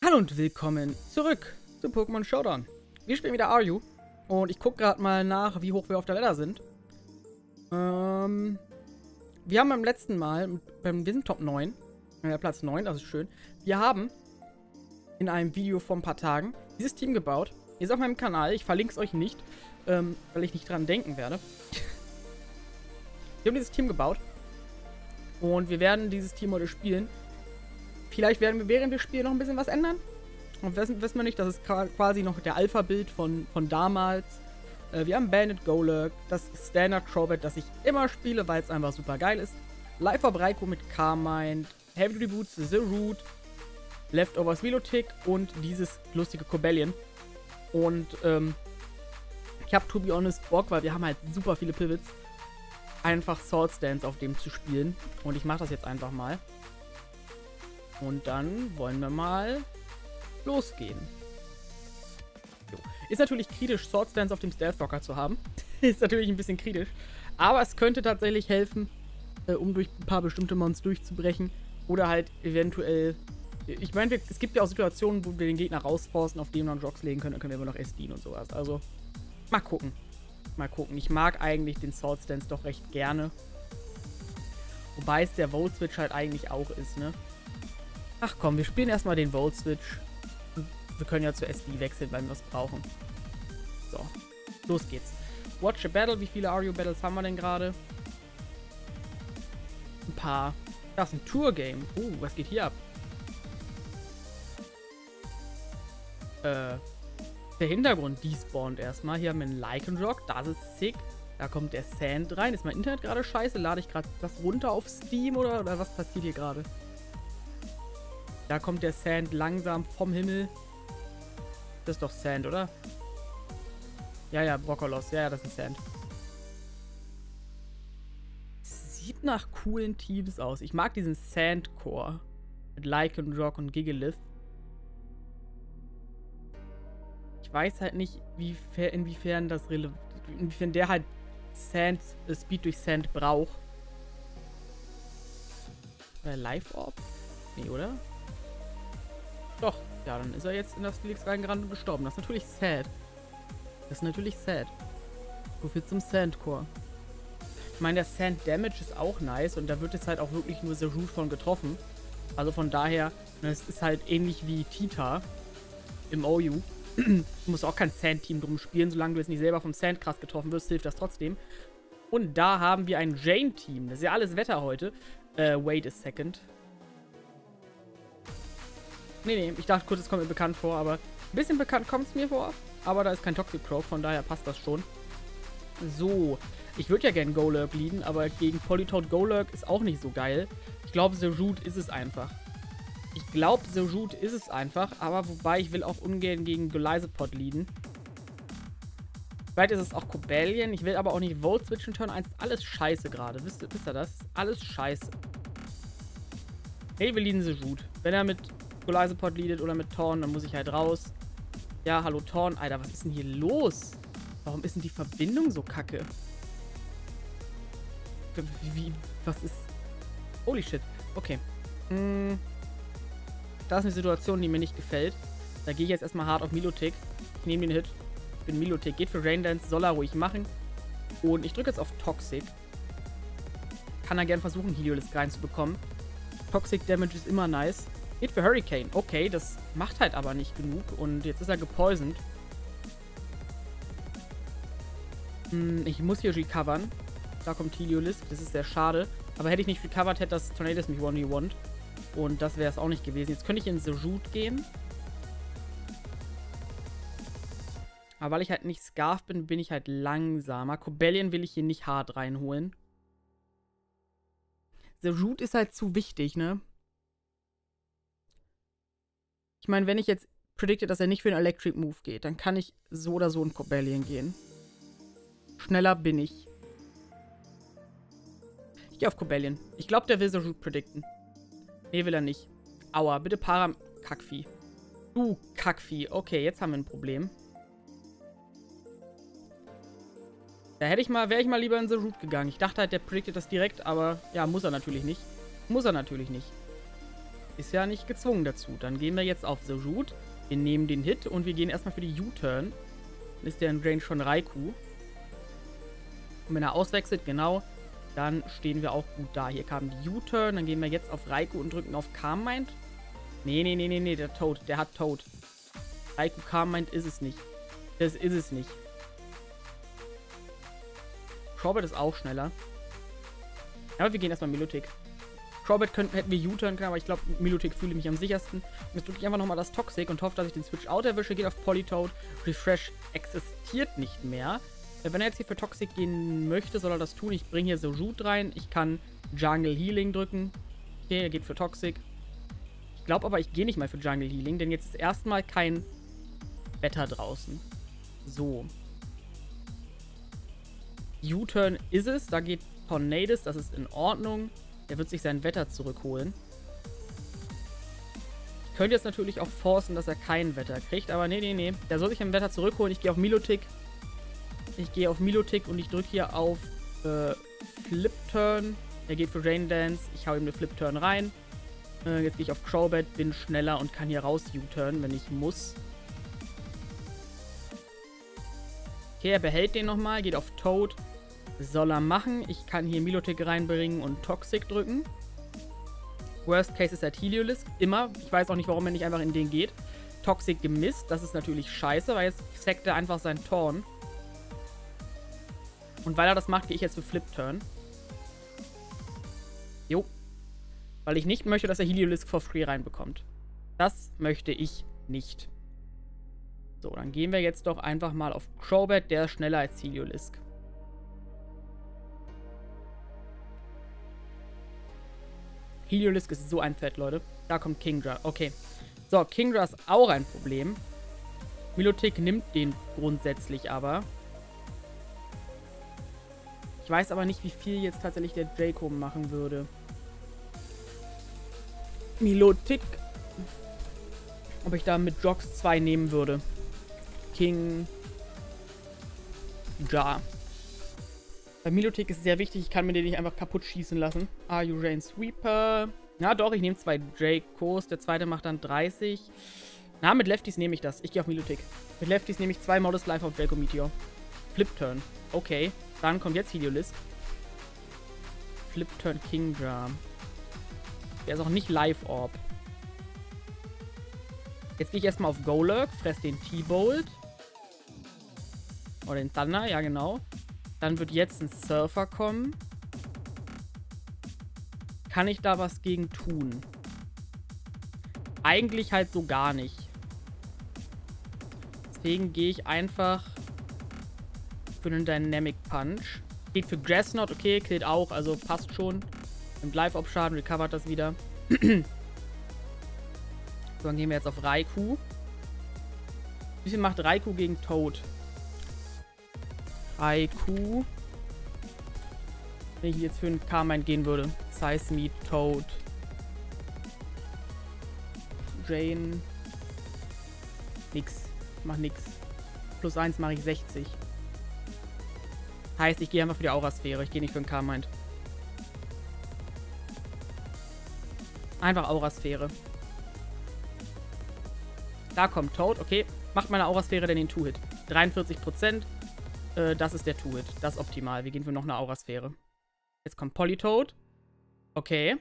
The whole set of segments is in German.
Hallo und willkommen zurück zu Pokémon Showdown. Wir spielen wieder Are und ich gucke gerade mal nach, wie hoch wir auf der Ladder sind. Wir haben beim letzten Mal, wir sind Top 9, Platz 9, das ist schön. Wir haben in einem Video vor ein paar Tagen dieses Team gebaut. Ist auf meinem Kanal, ich verlinke es euch nicht, weil ich nicht dran denken werde. Wir haben dieses Team gebaut und wir werden dieses Team heute spielen. Vielleicht werden wir während wir spielen noch ein bisschen was ändern. Und wissen wir nicht, das ist quasi noch der Alpha-Bild von damals. Wir haben Bandit Golurk, das Standard Crobat, das ich immer spiele, weil es einfach super geil ist. Life of Raikou mit Carmine, Heavy Duty Boots, The Root, Leftovers Milotic und dieses lustige Cobalion. Und ich habe, to be honest, Bock, weil wir haben halt super viele Pivots, einfach Sword Stance auf dem zu spielen. Und ich mache das jetzt einfach mal. Und dann wollen wir mal losgehen. Jo. Ist natürlich kritisch, Sword Stance auf dem Stealth Rocker zu haben. Ist natürlich ein bisschen kritisch. Aber es könnte tatsächlich helfen, um durch ein paar bestimmte Mons durchzubrechen. Oder halt eventuell... Ich meine, es gibt ja auch Situationen, wo wir den Gegner rausforcen, auf dem wir noch Jogs legen können. Dann können wir immer noch SDen und sowas. Also, mal gucken. Mal gucken. Ich mag eigentlich den Sword Stance doch recht gerne. Wobei es der Volt Switch halt eigentlich auch ist, ne? Ach komm, wir spielen erstmal den Volt Switch. Wir können ja zu SD wechseln, weil wir es brauchen. So, los geht's. Watch a Battle. Wie viele Are-You-Battles haben wir denn gerade? Ein paar. Das ist ein Tour-Game. Was geht hier ab? Der Hintergrund despawnt erstmal. Hier haben wir einen Lycanroc. Das ist sick. Da kommt der Sand rein. Ist mein Internet gerade scheiße? Lade ich gerade das runter auf Steam oder was passiert hier gerade? Da kommt der Sand langsam vom Himmel. Das ist doch Sand, oder? Ja, Brokkolos. Ja, das ist Sand. Sieht nach coolen Teams aus. Ich mag diesen Sand-Core. Mit Lycanroc und Gigalith. Ich weiß halt nicht, inwiefern der halt Speed durch Sand braucht. Life-Orb? Nee, oder? Doch, ja, dann ist er jetzt in das Felix reingerannt und gestorben. Das ist natürlich sad. Das ist natürlich sad. So viel zum Sandcore. Ich meine, der Sand Damage ist auch nice und da wird jetzt halt auch wirklich nur The Root von getroffen. Also von daher, es ist halt ähnlich wie Tita im OU. Du musst auch kein Sand-Team drum spielen, solange du jetzt nicht selber vom Sand krass getroffen wirst, hilft das trotzdem. Und da haben wir ein Jane-Team. Das ist ja alles Wetter heute. Wait a second. Nee, ich dachte kurz, es kommt mir bekannt vor, aber ein bisschen bekannt kommt es mir vor. Aber da ist kein Toxic-Croak, von daher passt das schon. So, ich würde ja gerne Golurk leaden, aber gegen Politoed Golurk ist auch nicht so geil. Ich glaube, The Root ist es einfach. Aber wobei ich will auch ungern gegen Golisopod leaden. Vielleicht ist es auch Cobalion, ich will aber auch nicht Volt switchen Turn 1. Alles scheiße gerade, wisst ihr das? Alles scheiße. Hey, wir leaden The Root. Wenn er mit Golisopod leadet oder mit Torn, dann muss ich halt raus. Ja, hallo Torn. Alter, was ist denn hier los? Warum ist denn die Verbindung so kacke? Was ist... Holy shit. Okay. Da ist eine Situation, die mir nicht gefällt. Da gehe ich jetzt erstmal hart auf Milotic. Ich nehme den Hit. Ich bin Milotic. Geht für Rain Dance. Soll er ruhig machen. Und ich drücke jetzt auf Toxic. Kann er gern versuchen, Heliolisk reinzubekommen. Toxic Damage ist immer nice. Geht für Hurricane. Okay, das macht halt aber nicht genug. Und jetzt ist er gepoisoned. Ich muss hier recovern. Da kommt Heliolisk. Das ist sehr schade. Aber hätte ich nicht recovered, hätte das Tornadus mich 1v1. Und das wäre es auch nicht gewesen. Jetzt könnte ich in The Root gehen. Aber weil ich halt nicht Scarf bin, bin ich halt langsamer. Cobalion will ich hier nicht hart reinholen. The Root ist halt zu wichtig, ne? Ich meine, wenn ich jetzt predikte, dass er nicht für einen Electric Move geht, dann kann ich so oder so in Cobalion gehen. Schneller bin ich. Ich gehe auf Cobalion. Ich glaube, der will The Root predikten. Nee, will er nicht. Aua, bitte Kackvieh. Du Kackvieh. Okay, jetzt haben wir ein Problem. Da wäre ich mal lieber in The Root gegangen. Ich dachte halt, der prediktet das direkt, aber ja, muss er natürlich nicht. ist ja nicht gezwungen dazu. Dann gehen wir jetzt auf The Root. Wir nehmen den Hit und wir gehen erstmal für die U-Turn. Dann ist der in Range von Raikou. Und wenn er auswechselt, genau, dann stehen wir auch gut da. Hier kam die U-Turn, dann gehen wir jetzt auf Raikou und drücken auf Calm Mind. Nee, der Toad, der hat Toad. Raikou Calm Mind ist es nicht. Das ist es nicht. Crobat ist auch schneller. Aber wir gehen erstmal Milotic. Crobat hätten wir U-Turn können, aber ich glaube, Milotic fühle ich mich am sichersten. Und jetzt drücke ich einfach nochmal das Toxic und hoffe, dass ich den Switch Out erwische. Geht auf Politoad. Refresh existiert nicht mehr. Wenn er jetzt hier für Toxic gehen möchte, soll er das tun. Ich bringe hier so Root rein. Ich kann Jungle Healing drücken. Okay, er geht für Toxic. Ich glaube aber, ich gehe nicht mal für Jungle Healing, denn jetzt ist erstmal kein Wetter draußen. So. U-Turn ist es. Da geht Tornadus. Das ist in Ordnung. Der wird sich sein Wetter zurückholen. Ich könnte jetzt natürlich auch forcen, dass er kein Wetter kriegt. Aber nee. Der soll sich ein Wetter zurückholen. Ich gehe auf Milotic. Und ich drücke hier auf Flip Turn. Er geht für Rain Dance. Ich hau ihm eine Flip Turn rein. Jetzt gehe ich auf Crobat, bin schneller und kann hier raus U-Turn, wenn ich muss. Okay, er behält den nochmal. Geht auf Toad. Soll er machen. Ich kann hier Milotic reinbringen und Toxic drücken. Worst Case ist halt Heliolisk. Immer. Ich weiß auch nicht, warum er nicht einfach in den geht. Toxic gemisst. Das ist natürlich scheiße, weil jetzt sackt er einfach seinen Torn. Und weil er das macht, gehe ich jetzt für Flip Turn. Jo. Weil ich nicht möchte, dass er Heliolisk for free reinbekommt. Das möchte ich nicht. So, dann gehen wir jetzt doch einfach mal auf Crobat. Der ist schneller als Heliolisk. Heliolisk ist so ein Fett, Leute. Da kommt Kingdra. Okay. So, Kingdra ist auch ein Problem. Milotic nimmt den grundsätzlich aber. Ich weiß aber nicht, wie viel jetzt tatsächlich der Draco machen würde. Milotic. Ob ich da mit Jox 2 nehmen würde. King. Ja. Bei Milotic ist es sehr wichtig, ich kann mir den nicht einfach kaputt schießen lassen. Are you Rain Sweeper? Na doch, ich nehme 2 Dracos. Der zweite macht dann 30. Na, mit Lefties nehme ich das. Ich gehe auf Milotic. Mit Lefties nehme ich 2 Modest Life auf Draco Meteor. Flip Turn. Okay. Dann kommt jetzt Heliolisk. Flip Turn Kingdra. Der ist auch nicht Life Orb. Jetzt gehe ich erstmal auf Golurk, fress den T-Bolt. Oder den Thunder, ja genau. Dann wird jetzt ein Surfer kommen. Kann ich da was gegen tun? Eigentlich halt so gar nicht. Deswegen gehe ich einfach für einen Dynamic Punch. Geht für Grassnot, okay, killt auch, also passt schon. Nimmt Live-Op-Schaden, recovert das wieder. So, dann gehen wir jetzt auf Raikou. Wie viel macht Raikou gegen Toad? Raikou. Wenn ich jetzt für einen Carmine gehen würde. Seismith, Toad. Jane. Nix. Ich mach nix. Plus 1 mache ich 60. Heißt, ich gehe einfach für die Aurasphäre. Ich gehe nicht für einen Carmine. Einfach Aurasphäre. Da kommt Toad. Okay. Macht meine Aurasphäre denn den Two-Hit? 43%. Das ist der Two-Hit. Das ist optimal. Wir gehen für noch eine Aurasphäre. Jetzt kommt Politoad. Okay.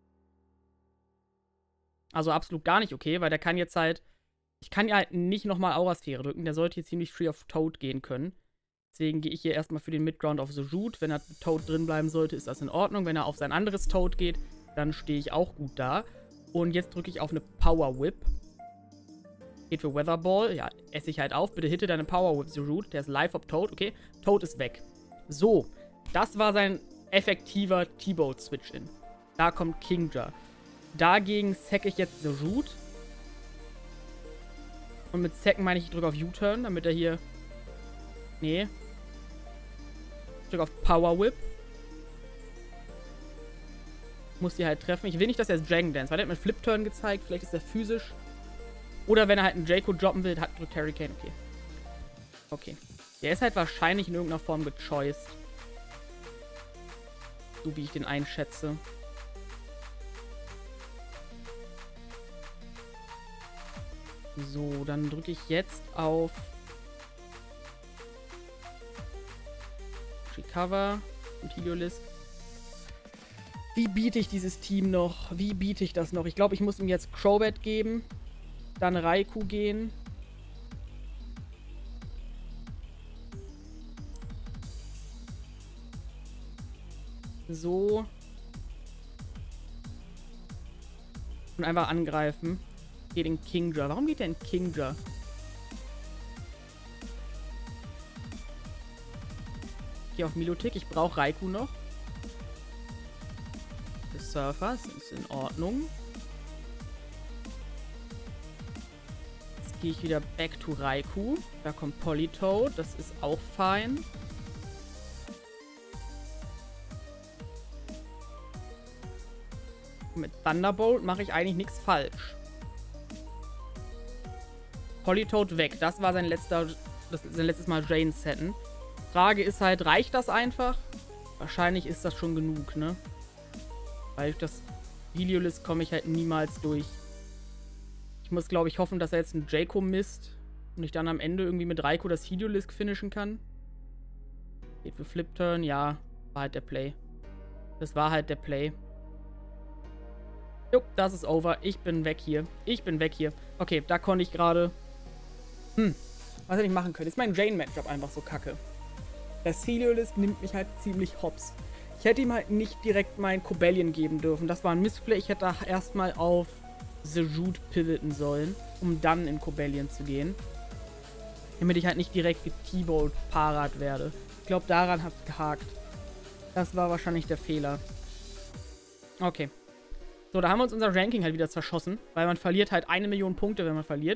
Also absolut gar nicht okay, weil der kann jetzt halt... Ich kann ja halt nicht nochmal Aurasphäre drücken. Der sollte jetzt ziemlich free auf Toad gehen können. Deswegen gehe ich hier erstmal für den Midground auf The Root. Wenn er Toad drin bleiben sollte, ist das in Ordnung. Wenn er auf sein anderes Toad geht, dann stehe ich auch gut da. Und jetzt drücke ich auf eine Power Whip. Geht für Weatherball. Ja, esse ich halt auf. Bitte hitte deine Power Whip, The Root. Der ist live auf Toad. Okay, Toad ist weg. So, das war sein effektiver T-Bolt-Switch-In. Da kommt Kingdra. Dagegen sack ich jetzt The Root. Und mit sacken meine ich drücke auf U-Turn, damit er hier... Nee. Ich drücke auf Power Whip. Muss die halt treffen. Ich will nicht, dass er Dragon Dance, weil der hat mir Flip Turn gezeigt. Vielleicht ist er physisch. Oder wenn er halt einen Draco droppen will, drückt Hurricane. Okay. Okay. Der ist halt wahrscheinlich in irgendeiner Form gechoiced. So wie ich den einschätze. So, dann drücke ich jetzt auf Recover und Heliolisk. Wie biete ich dieses Team noch? Wie biete ich das noch? Ich glaube, ich muss ihm jetzt Crobat geben. Dann Raikou gehen. So. Und einfach angreifen. Geht in Kingdra. Warum geht der in Kingdra? Hier auf Milotic. Ich brauche Raikou noch. Das Surfer ist in Ordnung. Jetzt gehe ich wieder back to Raikou. Da kommt Politoed. Das ist auch fein. Mit Thunderbolt mache ich eigentlich nichts falsch. Politoed weg. Das war sein letztes Mal Jane setten. Frage ist halt, reicht das einfach? Wahrscheinlich ist das schon genug, ne? Weil durch das Heliolisk komme ich halt niemals durch. Ich muss, glaube ich, hoffen, dass er jetzt einen Jaco misst und ich dann am Ende irgendwie mit Raikou das Heliolisk finishen kann. Geht für Flip-Turn, ja. War halt der Play. Das war halt der Play. Jo, das ist over. Ich bin weg hier. Ich bin weg hier. Okay, da konnte ich gerade... was hätte ich machen können? Ist mein Jane-Matchup einfach so kacke. Das Heliolisk nimmt mich halt ziemlich hops. Ich hätte ihm halt nicht direkt mein Cobalion geben dürfen. Das war ein Missplay. Ich hätte da erstmal auf Sejude pivoten sollen, um dann in Cobalion zu gehen. Damit ich halt nicht direkt T-Bolt parat werde. Ich glaube, daran hat es gehakt. Das war wahrscheinlich der Fehler. Okay. So, da haben wir uns unser Ranking halt wieder zerschossen. Weil man verliert halt 1 Million Punkte, wenn man verliert.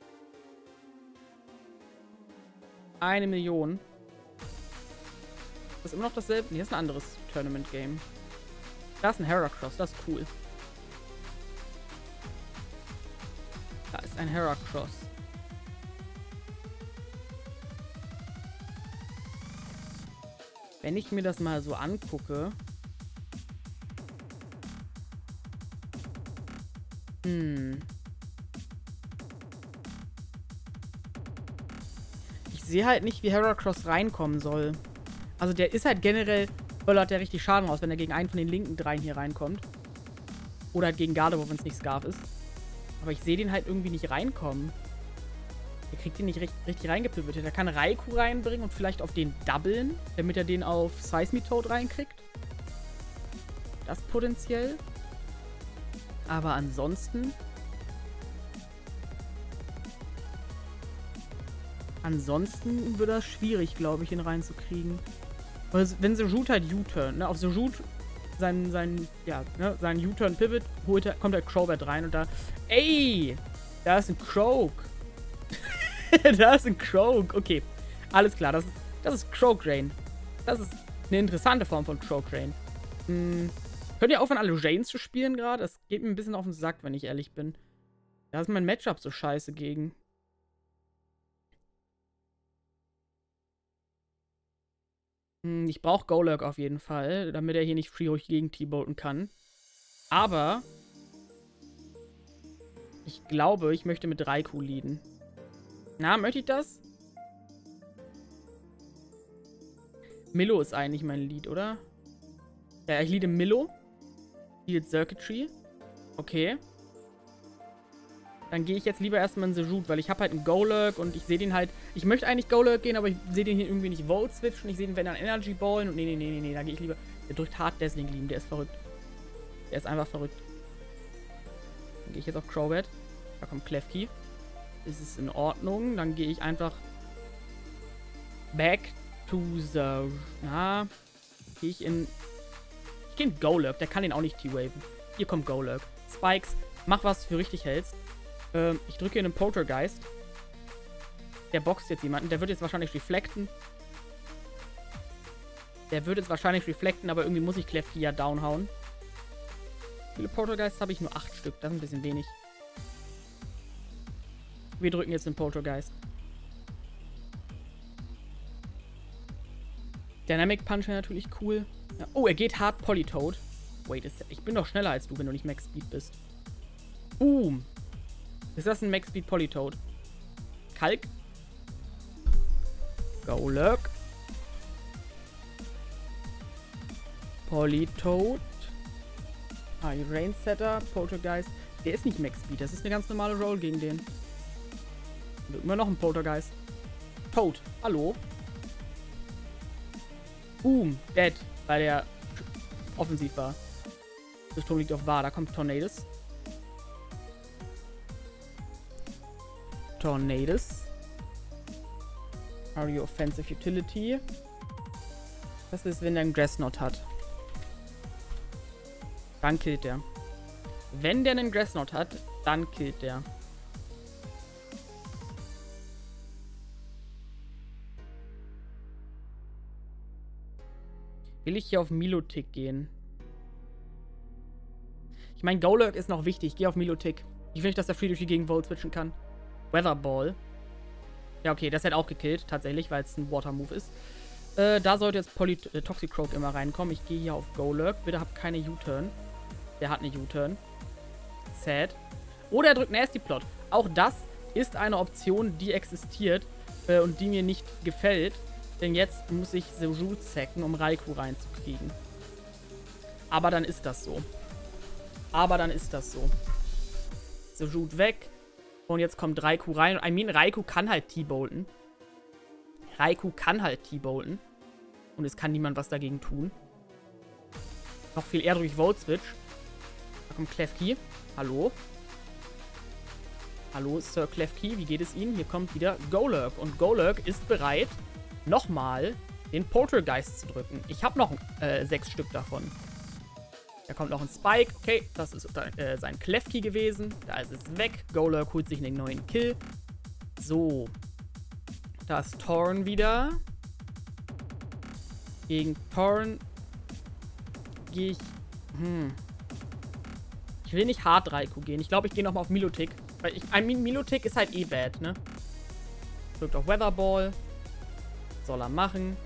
1 Million. Das ist immer noch dasselbe. Nee, das ist ein anderes Tournament-Game. Da ist ein Heracross, das ist cool. Da ist ein Heracross. Wenn ich mir das mal so angucke... Ich sehe halt nicht, wie Heracross reinkommen soll. Also der ist halt generell, böllert der richtig Schaden raus, wenn er gegen einen von den linken dreien hier reinkommt. Oder halt gegen Gardevoir, wenn es nicht Scarf ist. Aber ich sehe den halt irgendwie nicht reinkommen. Der kriegt den nicht richtig reingepivotet. Der kann Raikou reinbringen und vielleicht auf den doublen, damit er den auf Seismitoad reinkriegt. Das potenziell. Aber ansonsten... Ansonsten wird das schwierig, glaube ich, ihn reinzukriegen. Weil wenn Sejude halt U-Turn, ne, auf Sejude sein U-Turn-Pivot kommt halt Crobat rein und da... Ey! Da ist ein Croak. Da ist ein Croak. Okay, alles klar, das ist Croak-Rain. Das ist eine interessante Form von Croak-Rain. Könnt ihr aufhören, alle Janes zu spielen gerade? Das geht mir ein bisschen auf den Sack, wenn ich ehrlich bin. Da ist mein Matchup so scheiße gegen. Ich brauche Golurk auf jeden Fall, damit er hier nicht free gegen T-Bolten kann. Aber ich glaube, ich möchte mit Raikou leaden. Na, möchte ich das? Milo ist eigentlich mein Lead, oder? Ja, ich leade Milo. Leadet Circuitry. Okay. Dann gehe ich jetzt lieber erstmal in Sejude, weil ich habe halt einen Golurk und ich sehe den halt... Ich möchte eigentlich Golurk gehen, aber ich sehe den hier irgendwie nicht Volt switchen. Ich sehe den, wenn dann Energy Ballen und nee, da gehe ich lieber... Der drückt hart Dazzling Gleam, der ist verrückt. Der ist einfach verrückt. Dann gehe ich jetzt auf Crobat. Da kommt Klefki. Das ist in Ordnung. Dann gehe ich einfach back to the... Ja, gehe ich in... Ich gehe in Golurk, der kann den auch nicht T-Waven. Hier kommt Golurk. Spikes, mach was du für richtig hältst. Ich drücke hier einen Poltergeist. Der boxt jetzt jemanden. Der wird jetzt wahrscheinlich reflekten. Aber irgendwie muss ich Klefki ja downhauen. Wie viele Poltergeists habe ich? Nur 8 Stück. Das ist ein bisschen wenig. Wir drücken jetzt den Poltergeist. Dynamic Punch wäre natürlich cool. Ja. Oh, er geht hart Politoed. Wait, ich bin doch schneller als du, wenn du nicht Max Speed bist. Boom. Ist das ein Max Speed Politoad? Kalk. Golurk. Politoad. Rain Setter. Poltergeist. Der ist nicht Max Speed. Das ist eine ganz normale Roll gegen den. Und immer noch ein Poltergeist. Toad. Hallo. Boom. Dead. Weil der offensiv war. Das Turm liegt auf wahr. Da kommt Tornadus. Tornadus. Are you offensive utility? Was ist, wenn der einen Grassnot hat? Dann killt der. Wenn der einen Grassnot hat, dann killt der. Will ich hier auf Milotic gehen? Ich meine, Golurk ist noch wichtig. Ich gehe auf Milotic. Ich will nicht, dass der Free durch die Gegend Volt switchen kann. Weatherball. Ja, okay, das hat auch gekillt, tatsächlich, weil es ein Water-Move ist. Da sollte jetzt Toxicroak immer reinkommen. Ich gehe hier auf Golurk. Bitte hab keine U-Turn. Der hat eine U-Turn. Sad. Oder er drückt Nasty Plot. Auch das ist eine Option, die existiert und die mir nicht gefällt. Denn jetzt muss ich Sejut sacken, um Raikou reinzukriegen. Aber dann ist das so. Sejut weg. Und jetzt kommt Raikou rein. I mean, Raikou kann halt T-Bolten. Und es kann niemand was dagegen tun. Noch viel eher durch Volt Switch. Da kommt Klefki. Hallo. Hallo, Sir Klefki. Wie geht es Ihnen? Hier kommt wieder Golurk. Und Golurk ist bereit, nochmal den Poltergeist zu drücken. Ich habe noch 6 Stück davon. Da kommt noch ein Spike. Okay, das ist sein Klefki gewesen. Da ist es weg. Golurk holt sich einen neuen Kill. So. Da ist Torn wieder. Gegen Torn gehe ich... Ich will nicht hart Raikou gehen. Ich glaube, ich gehe nochmal auf Milotic. Weil Milotic ist halt eh bad, ne? Drückt auf Weatherball. Soll er machen.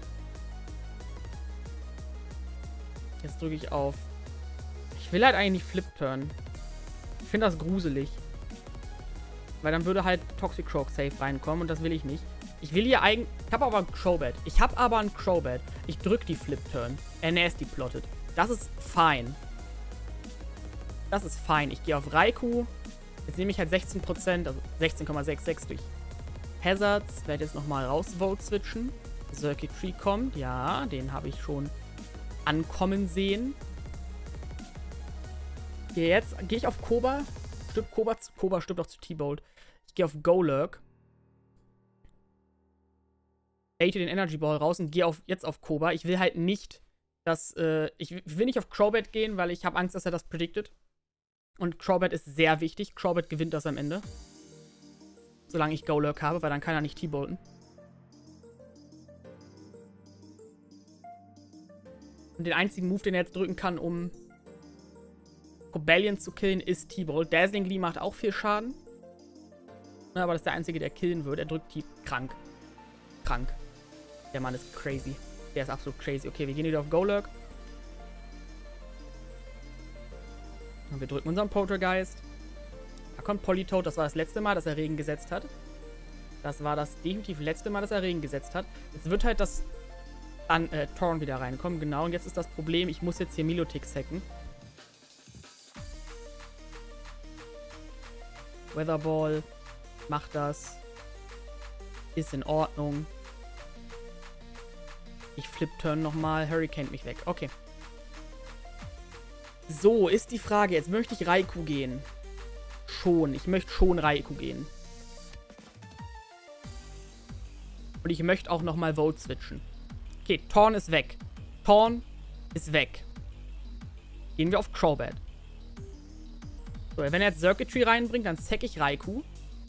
Jetzt drücke ich auf... Ich will halt eigentlich nicht Flip-Turn. Ich finde das gruselig. Weil dann würde halt Toxicroak safe reinkommen und das will ich nicht. Ich will hier eigentlich... Ich habe aber ein Crobat. Ich drücke die Flip-Turn. Er Nasty plottet. Das ist fein. Ich gehe auf Raikou. Jetzt nehme ich halt 16%, also 16,66 durch Hazards. Werde jetzt nochmal raus-Vote switchen. Circuitry kommt. Ja, den habe ich schon ankommen sehen. Jetzt gehe ich auf Koba. Koba stirbt auch zu T-Bolt. Ich gehe auf Golurk. Bate den Energy Ball raus und gehe jetzt auf Koba. Ich will halt nicht, dass... ich will nicht auf Crobat gehen, weil ich habe Angst, dass er das predicted. Und Crobat ist sehr wichtig. Crobat gewinnt das am Ende. Solange ich Golurk habe, weil dann kann er nicht T-Bolten. Und den einzigen Move, den er jetzt drücken kann, um Cobalion zu killen, ist T-Bolt. Dazzling Gleam macht auch viel Schaden. Na, aber das ist der einzige, der killen wird. Er drückt die krank. Der Mann ist crazy. Der ist absolut crazy. Okay, wir gehen wieder auf Golurk. Und wir drücken unseren Poltergeist. Da kommt Politoad. Das war das letzte Mal, dass er Regen gesetzt hat. Das war das definitiv letzte Mal, dass er Regen gesetzt hat. Jetzt wird halt das Torn wieder reinkommen. Genau, und jetzt ist das Problem, ich muss jetzt hier Milotic sacken. Weatherball. Macht das. Ist in Ordnung. Ich Flip-Turn nochmal. Hurricane mich weg. Okay. So, ist die Frage. Jetzt möchte ich Raikou gehen. Ich möchte schon Raikou gehen. Und ich möchte auch nochmal Volt switchen. Okay, Torn ist weg. Gehen wir auf Crobat. So, wenn er jetzt Circuitry reinbringt, dann zack ich Raikou.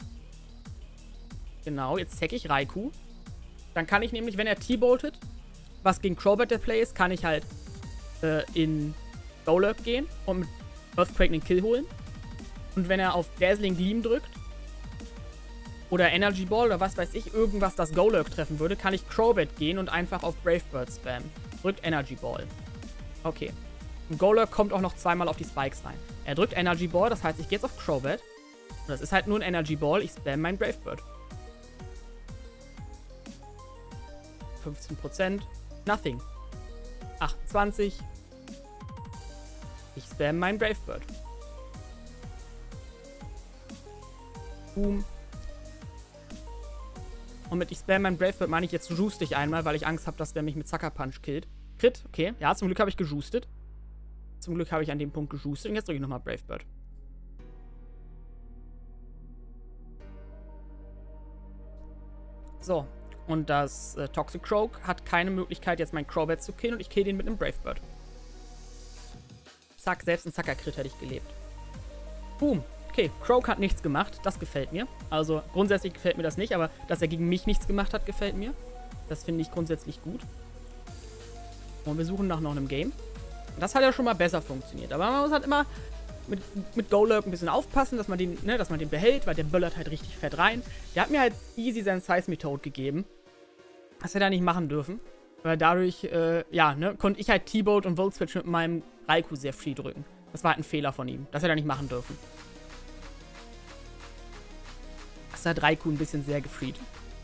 Genau, jetzt zack ich Raikou. Dann kann ich nämlich, wenn er T-Boltet, was gegen Crobat der Play ist, kann ich halt in Golurk gehen und mit Earthquake einen Kill holen. Und wenn er auf Dazzling Gleam drückt oder Energy Ball oder was weiß ich, irgendwas, das Golurk treffen würde, kann ich Crobat gehen und einfach auf Brave Bird spammen. Drückt Energy Ball. Okay. Und Golurk kommt auch noch zweimal auf die Spikes rein. Er drückt Energy Ball, das heißt, ich gehe jetzt auf Crobat. Und das ist halt nur ein Energy Ball. Ich spam meinen Brave Bird. 15%. Nothing. 28. Ich spam meinen Brave Bird. Boom. Und mit ich spam meinen Brave Bird meine ich jetzt juice dich einmal, weil ich Angst habe, dass der mich mit Sucker Punch killt. Crit, okay. Ja, zum Glück habe ich gejoostet. Zum Glück habe ich an dem Punkt gejoostet. Und jetzt drücke ich nochmal Brave Bird. So. Und das Toxic Croak hat keine Möglichkeit, jetzt meinen Crobat zu killen. Und ich kill den mit einem Brave Bird. Zack, selbst ein Sucker-Crit hätte ich gelebt. Boom. Okay, Croak hat nichts gemacht. Das gefällt mir. Also grundsätzlich gefällt mir das nicht, aber dass er gegen mich nichts gemacht hat, gefällt mir. Das finde ich grundsätzlich gut. Und wir suchen nach noch einem Game. Das hat ja schon mal besser funktioniert. Aber man muss halt immer mit Golurk ein bisschen aufpassen, dass man den behält, weil der böllert halt richtig fett rein. Der hat mir halt easy seinen Size-Methode gegeben. Das hätte er nicht machen dürfen. Weil dadurch, konnte ich halt T-Bolt und Volt Switch mit meinem Raikou sehr free drücken. Das war halt ein Fehler von ihm. Das hätte er nicht machen dürfen. Das hat Raikou ein bisschen sehr gefreed.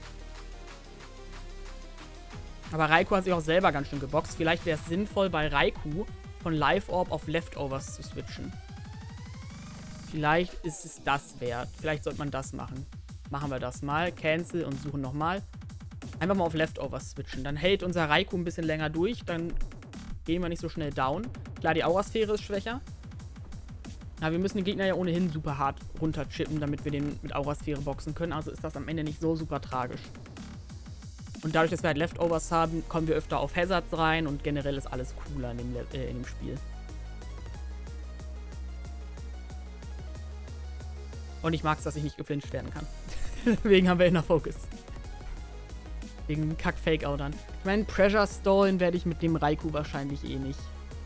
Aber Raikou hat sich auch selber ganz schön geboxt. Vielleicht wäre es sinnvoll, bei Raikou von Life Orb auf Leftovers zu switchen. Vielleicht ist es das wert. Vielleicht sollte man das machen. Machen wir das mal. Cancel und suchen nochmal. Einfach mal auf Leftovers switchen. Dann hält unser Raikou ein bisschen länger durch. Dann gehen wir nicht so schnell down. Klar, die Aurasphäre ist schwächer. Aber wir müssen den Gegner ja ohnehin super hart runterchippen, damit wir den mit Aurasphäre boxen können. Also ist das am Ende nicht so super tragisch. Und dadurch, dass wir halt Leftovers haben, kommen wir öfter auf Hazards rein. Und generell ist alles cooler in dem Spiel. Und ich mag es, dass ich nicht geflincht werden kann. Deswegen haben wir Inner Focus. Wegen Kack-Fake-Outern. Ich meine, Pressure Stallen werde ich mit dem Raikou wahrscheinlich eh nicht.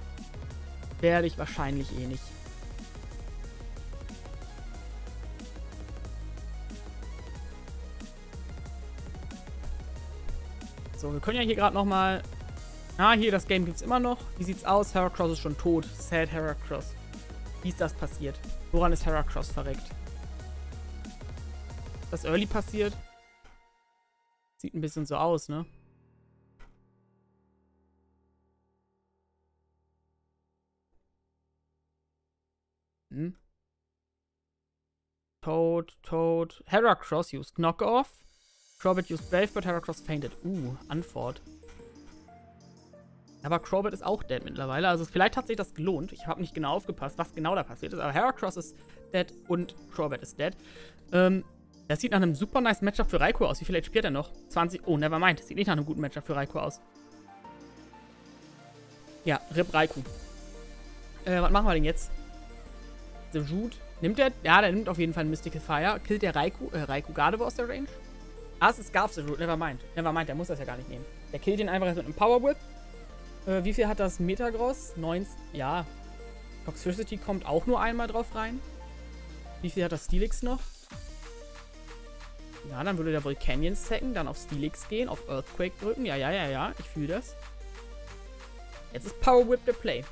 So, wir können ja hier gerade nochmal... Ah, hier, das Game gibt's immer noch. Wie sieht's aus? Heracross ist schon tot. Sad Heracross. Wie ist das passiert? Woran ist Heracross verreckt? Ist das early passiert? Sieht ein bisschen so aus, ne? Toad. Heracross used Knockoff. Crobat used Brave, but Heracross fainted. Antwort. Aber Crobat ist auch dead mittlerweile. Also vielleicht hat sich das gelohnt. Ich habe nicht genau aufgepasst, was genau da passiert ist. Aber Heracross ist dead und Crobat ist dead. Das sieht nach einem super nice Matchup für Raikou aus. Wie viel HP hat er noch? 20. Oh, nevermind. Das sieht nicht nach einem guten Matchup für Raikou aus. Ja, RIP Raikou. Was machen wir denn jetzt? The Root. Nimmt der? Ja, der nimmt auf jeden Fall einen Mystical Fire. Killt der Raikou Gardevoir aus der Range? Ah, es ist Scarf The Root. Nevermind, der muss das ja gar nicht nehmen. Der killt ihn einfach mit einem Power Whip. Wie viel hat das Metagross? 9. Ja. Toxicity kommt auch nur einmal drauf rein. Wie viel hat das Steelix noch? Ja, dann würde der wohl Canyon sacken, dann auf Steelix gehen, auf Earthquake drücken. Ja. Ich fühle das. Jetzt ist Power Whip der Play.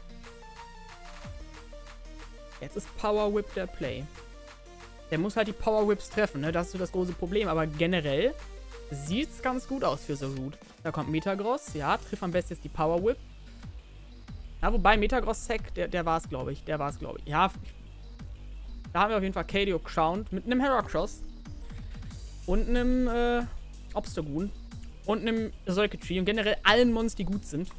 Der muss halt die Power Whips treffen, ne? Das ist so das große Problem. Aber generell sieht's ganz gut aus für The Root. Da kommt Metagross. Ja, trifft am besten jetzt die Power Whip. Ja, wobei Metagross-Sack, der war es, glaube ich. Ja, da haben wir auf jeden Fall KDO crowned mit einem Heracross. Und einem Obstagoon. Und einem Solkitri. Und generell allen Mons, die gut sind.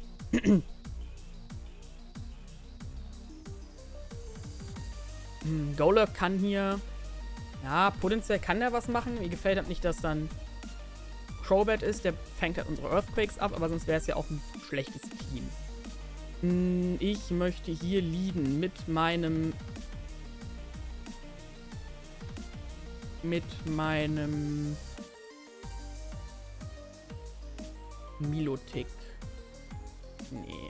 Golurk kann hier... Ja, potenziell kann der was machen. Mir gefällt halt nicht, dass dann Crobat ist. Der fängt halt unsere Earthquakes ab. Aber sonst wäre es ja auch ein schlechtes Team. Ich möchte hier leaden mit meinem... Milotic. Nee.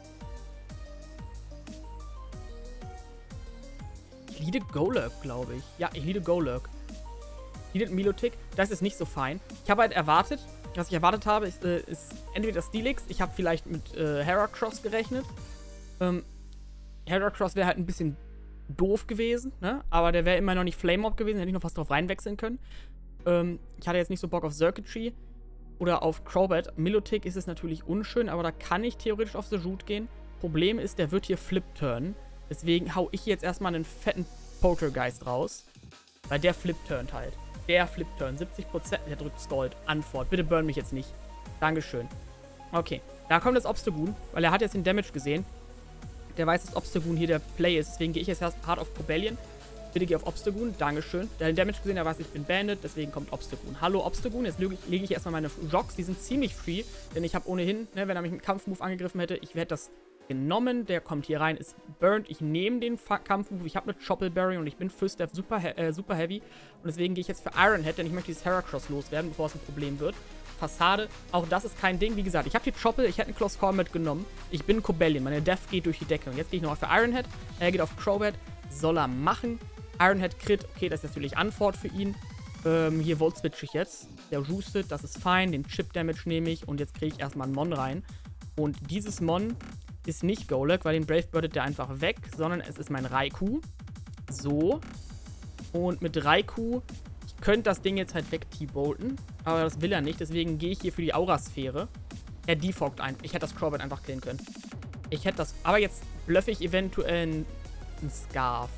Ich leade Golurk, glaube ich. Ja, ich leade Golurk. Leadet Milotic. Das ist nicht so fein. Ich habe halt erwartet, was ich erwartet habe, ist entweder das Steelix. Ich habe vielleicht mit Heracross gerechnet. Heracross wäre halt ein bisschen doof gewesen, ne? Aber der wäre immer noch nicht Flame Mob gewesen, hätte ich noch was drauf reinwechseln können. Ich hatte jetzt nicht so Bock auf Circuitry oder auf Crobat. Milotic ist es natürlich unschön, aber da kann ich theoretisch auf The Root gehen. Problem ist, der wird hier Flip-Turn. Deswegen hau ich jetzt erstmal einen fetten Poltergeist raus. Weil der Flip-Turnt halt. Der Flip-Turn. 70%. Der drückt Scald. Antwort. Bitte burn mich jetzt nicht. Dankeschön. Okay. Da kommt das Obstagoon, weil er hat jetzt den Damage gesehen. Der weiß, dass Obstagoon hier der Play ist. Deswegen gehe ich jetzt erst hart auf Cobalion. Bitte geh auf Obstagoon. Dankeschön. Der hat den Damage gesehen, der weiß, ich bin banded. Deswegen kommt Obstagoon. Hallo Obstagoon. Jetzt lege ich erstmal meine Rocks. Die sind ziemlich free. Denn ich habe ohnehin, ne, wenn er mich mit Kampfmove angegriffen hätte, ich hätte das genommen. Der kommt hier rein, ist burnt. Ich nehme den Kampfmove. Ich habe eine Choppleberry und ich bin Fist Death super heavy. Und deswegen gehe ich jetzt für Ironhead, denn ich möchte dieses Heracross loswerden, bevor es ein Problem wird. Fassade, auch das ist kein Ding. Wie gesagt, ich habe die Chopple, ich hätte einen Close Combat genommen. Ich bin Cobalion, meine Death geht durch die Decke. Und jetzt gehe ich noch für Ironhead. Er geht auf Crobat. Soll er machen. Ironhead Crit, okay, das ist natürlich Antwort für ihn. Hier Volt switch ich jetzt. Der roostet, das ist fein. Den Chip Damage nehme ich. Und jetzt kriege ich erstmal einen Mon rein. Und dieses Mon ist nicht Golok, weil den Brave Birdet der einfach weg, sondern es ist mein Raikou. So. Und mit Raikou, ich könnte das Ding jetzt halt weg T-Bolten, aber das will er nicht, deswegen gehe ich hier für die Aurasphäre. Er defogt einfach. Ich hätte das Crobat einfach killen können. Ich hätte das, aber jetzt bluffe ich eventuell einen Scarf.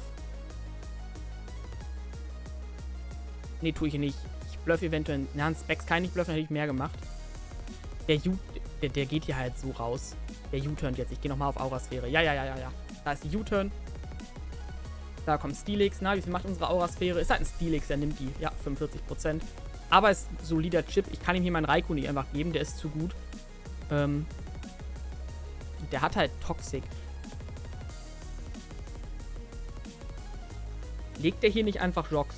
Nee, tue ich nicht. Ich bluffe eventuell einen Specs kann ich nicht bluffen, hätte ich mehr gemacht. Der geht hier halt so raus. Der U-Turn jetzt. Ich gehe nochmal auf Aurasphäre. Ja. Da ist die U-Turn. Da kommt Steelix. Na, wie viel macht unsere Aurasphäre? Ist halt ein Steelix, der nimmt die. Ja, 45%. Aber ist ein solider Chip. Ich kann ihm hier meinen Raikou nicht einfach geben. Der ist zu gut. Der hat halt Toxic. Legt der hier nicht einfach Rocks?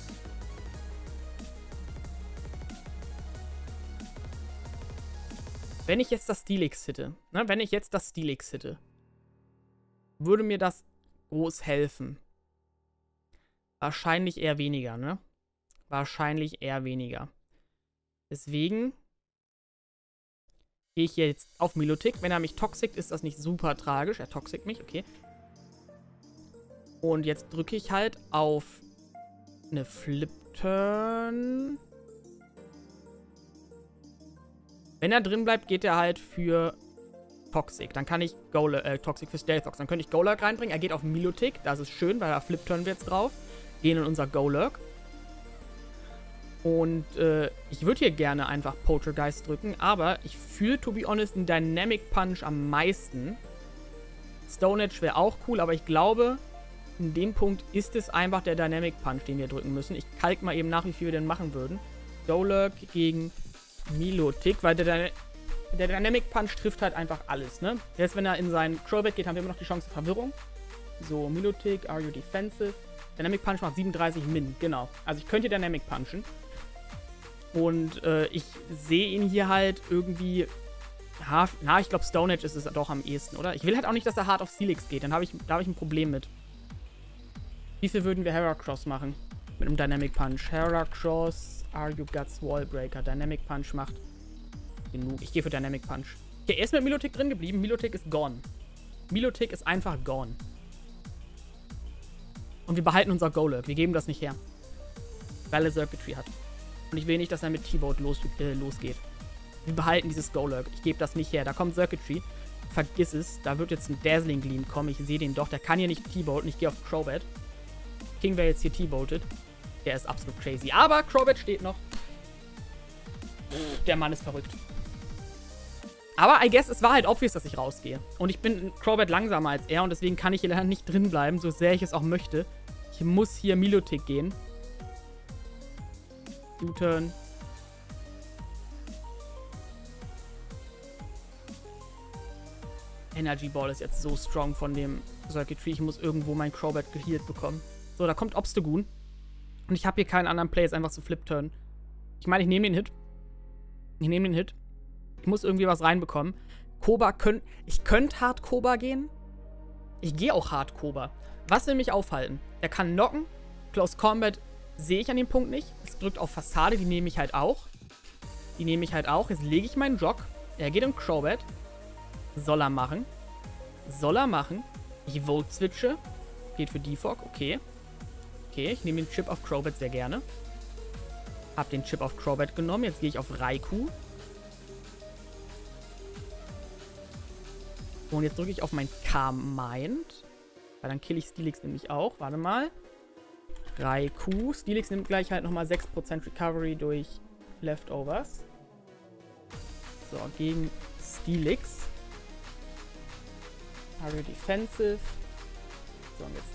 Wenn ich jetzt das Steelix hitte, ne, würde mir das groß helfen? Wahrscheinlich eher weniger, ne? Wahrscheinlich eher weniger. Deswegen gehe ich hier jetzt auf Milotic. Wenn er mich toxikt, ist das nicht super tragisch. Er toxikt mich, okay. Und jetzt drücke ich halt auf eine Flip-Turn. Wenn er drin bleibt, geht er halt für Toxic. Dann kann ich Toxic für Stealth-Ox. Dann könnte ich Golurk reinbringen. Er geht auf Milotic. Das ist schön, weil er Flip-Turn wird jetzt drauf. Gehen in unser Golurk. Und ich würde hier gerne einfach Poltergeist drücken, aber ich fühle, to be honest, einen Dynamic Punch am meisten. Stone Edge wäre auch cool, aber ich glaube, in dem Punkt ist es einfach der Dynamic Punch, den wir drücken müssen. Ich kalk mal eben nach, wie viel wir denn machen würden. Golurk gegen Milotic, weil der Dynamic Punch trifft halt einfach alles, ne? Jetzt, wenn er in seinen Crobat geht, haben wir immer noch die Chance auf Verwirrung. So, Milotic, are you defensive? Dynamic Punch macht 37 Min, genau. Also ich könnte Dynamic Punchen. Und ich sehe ihn hier halt irgendwie... Ja, ich glaube Stone Edge ist es doch am ehesten, oder? Ich will halt auch nicht, dass er hart auf Steelix geht, dann da habe ich ein Problem mit. Wie viel würden wir Heracross machen? Mit einem Dynamic Punch. Heracross, Are You Guts Wallbreaker. Dynamic Punch macht genug. Ich gehe für Dynamic Punch. Okay, er ist mit Milotic drin geblieben. Milotic ist gone. Milotic ist einfach gone. Und wir behalten unser Golurk. Wir geben das nicht her. Weil er Circuitry hat. Und ich will nicht, dass er mit T-Boat losgeht. Wir behalten dieses Golurk. Ich gebe das nicht her. Da kommt Circuitry. Vergiss es. Da wird jetzt ein Dazzling Gleam kommen. Ich sehe den doch. Der kann hier nicht T-Boaten. Ich gehe auf Crobat. King wäre jetzt hier T-Boated. Der ist absolut crazy. Aber Crobat steht noch. Der Mann ist verrückt. Aber I guess, es war halt obvious, dass ich rausgehe. Und ich bin Crobat langsamer als er und deswegen kann ich hier leider nicht drin bleiben, so sehr ich es auch möchte. Ich muss hier Milotic gehen. U-Turn. Energy Ball ist jetzt so strong von dem Circuitry. Ich muss irgendwo mein Crobat gehealt bekommen. So, da kommt Obstagoon. Und ich habe hier keinen anderen Play, jetzt einfach zu Flip-Turn. Ich meine, ich nehme den Hit. Ich muss irgendwie was reinbekommen. Ich könnte Hard Koba gehen. Ich gehe auch Hard Koba. Was will mich aufhalten? Der kann knocken. Close Combat sehe ich an dem Punkt nicht. Es drückt auf Fassade, die nehme ich halt auch. Jetzt lege ich meinen Jog. Er geht in Crobat. Soll er machen. Ich Volt switche. Geht für Defog, okay. Okay, ich nehme den Chip auf Crobat sehr gerne. Hab den Chip auf Crobat genommen. Jetzt gehe ich auf Raikou. Und jetzt drücke ich auf mein Carmine. Weil dann kill ich Steelix nämlich auch. Warte mal. Raikou. Steelix nimmt gleich halt nochmal 6% Recovery durch Leftovers. So, gegen Steelix. Are defensive. So, und jetzt.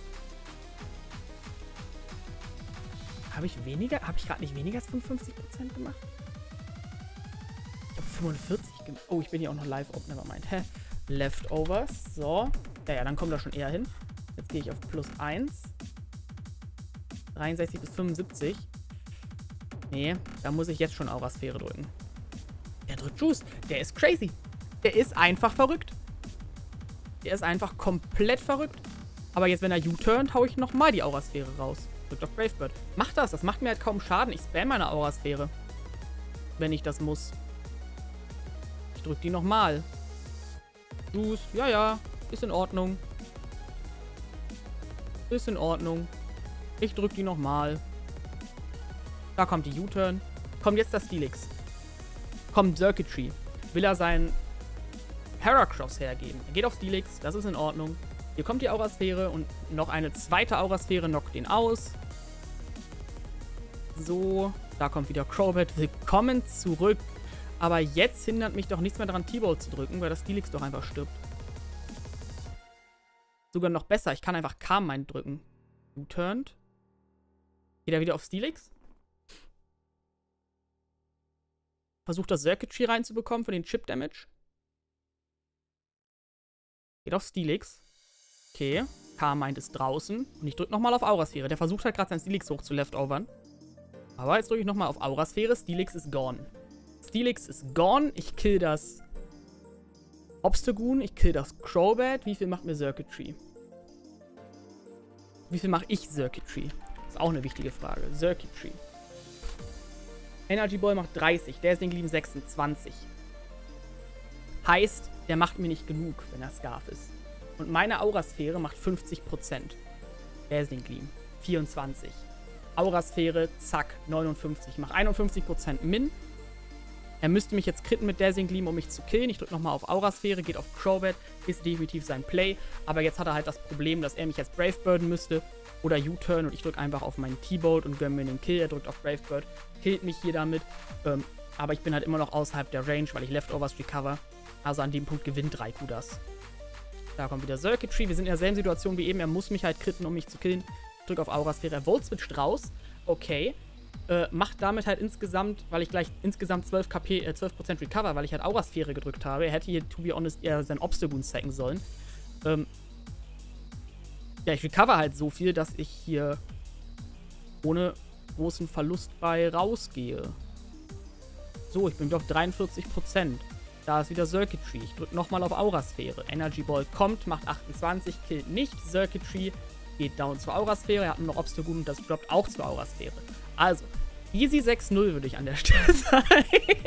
Habe ich weniger? Habe ich gerade nicht weniger als 55% gemacht? Ich habe 45 gemacht. Oh, ich bin hier auch noch live. Oh, nevermind. Hä? Leftovers. So. Ja, dann kommt er schon eher hin. Jetzt gehe ich auf plus 1. 63 bis 75. Nee, da muss ich jetzt schon Aurasphäre drücken. Der drückt Juice. Der ist crazy. Der ist einfach verrückt. Der ist einfach komplett verrückt. Aber jetzt, wenn er U-turnt, hau ich nochmal die Aurasphäre raus. Drückt auf Brave Bird. Macht das. Das macht mir halt kaum Schaden. Ich spam meine Aurasphäre. Wenn ich das muss. Ich drück die nochmal. Juice. Ja. Ist in Ordnung. Ist in Ordnung. Ich drück die nochmal. Da kommt die U-Turn. Kommt jetzt das Steelix. Kommt Circuitry. Will er seinen Heracross hergeben. Er geht auf Steelix. Das ist in Ordnung. Hier kommt die Aurasphäre und noch eine zweite Aurasphäre knockt den aus. So. Da kommt wieder Crobat. Willkommen zurück. Aber jetzt hindert mich doch nichts mehr daran, T-Bolt zu drücken, weil das Steelix doch einfach stirbt. Sogar noch besser. Ich kann einfach Carmine drücken. U-turned. Geht er wieder auf Steelix? Versucht das Circuitry reinzubekommen für den Chip-Damage. Geht auf Steelix. Okay. Carmine ist draußen. Und ich drücke nochmal auf Aurasphäre. Der versucht halt gerade sein Steelix hoch zu leftovern. Aber jetzt drücke ich nochmal auf Aurasphäre. Steelix ist gone. Steelix ist gone. Ich kill das Obstagoon. Ich kill das Crobat. Wie viel macht mir Circuitry? Wie viel mache ich Circuitry? Ist auch eine wichtige Frage. Circuitry. Energy Ball macht 30. Der ist den Gleam 26. Heißt, der macht mir nicht genug, wenn er Scarf ist. Und meine Aurasphäre macht 50%. Der ist den Gleam 24. Aurasphäre, zack, 59. Mach 51% Min. Er müsste mich jetzt kritten mit Dazzling Gleam, um mich zu killen. Ich drücke nochmal auf Aurasphäre, geht auf Crobat. Ist definitiv sein Play. Aber jetzt hat er halt das Problem, dass er mich jetzt Brave Birden müsste. Oder U-Turn. Und ich drücke einfach auf meinen T-Bolt und gönne mir den Kill. Er drückt auf Brave Bird. Killt mich hier damit. Aber ich bin halt immer noch außerhalb der Range, weil ich Leftovers recover. Also an dem Punkt gewinnt Raikou das. Da kommt wieder Circuitry. Wir sind in derselben Situation wie eben. Er muss mich halt kritten, um mich zu killen. Ich drücke auf Aurasphäre. Er Volt-Switcht raus. Okay. Macht damit halt insgesamt, weil ich gleich insgesamt 12% Recover, weil ich halt Aurasphäre gedrückt habe. Er hätte hier, to be honest, eher sein Obstagoon sacken sollen. Ja, ich recover halt so viel, dass ich hier ohne großen Verlust bei rausgehe. So, ich bin doch 43%. Da ist wieder Circuitry. Ich drücke nochmal auf Aurasphäre. Energy Ball kommt, macht 28, killt nicht. Circuitry geht down zur Aurasphäre. Er hat nur noch Obstagoon und das droppt auch zur Aurasphäre. Also, easy 6-0 würde ich an der Stelle sagen.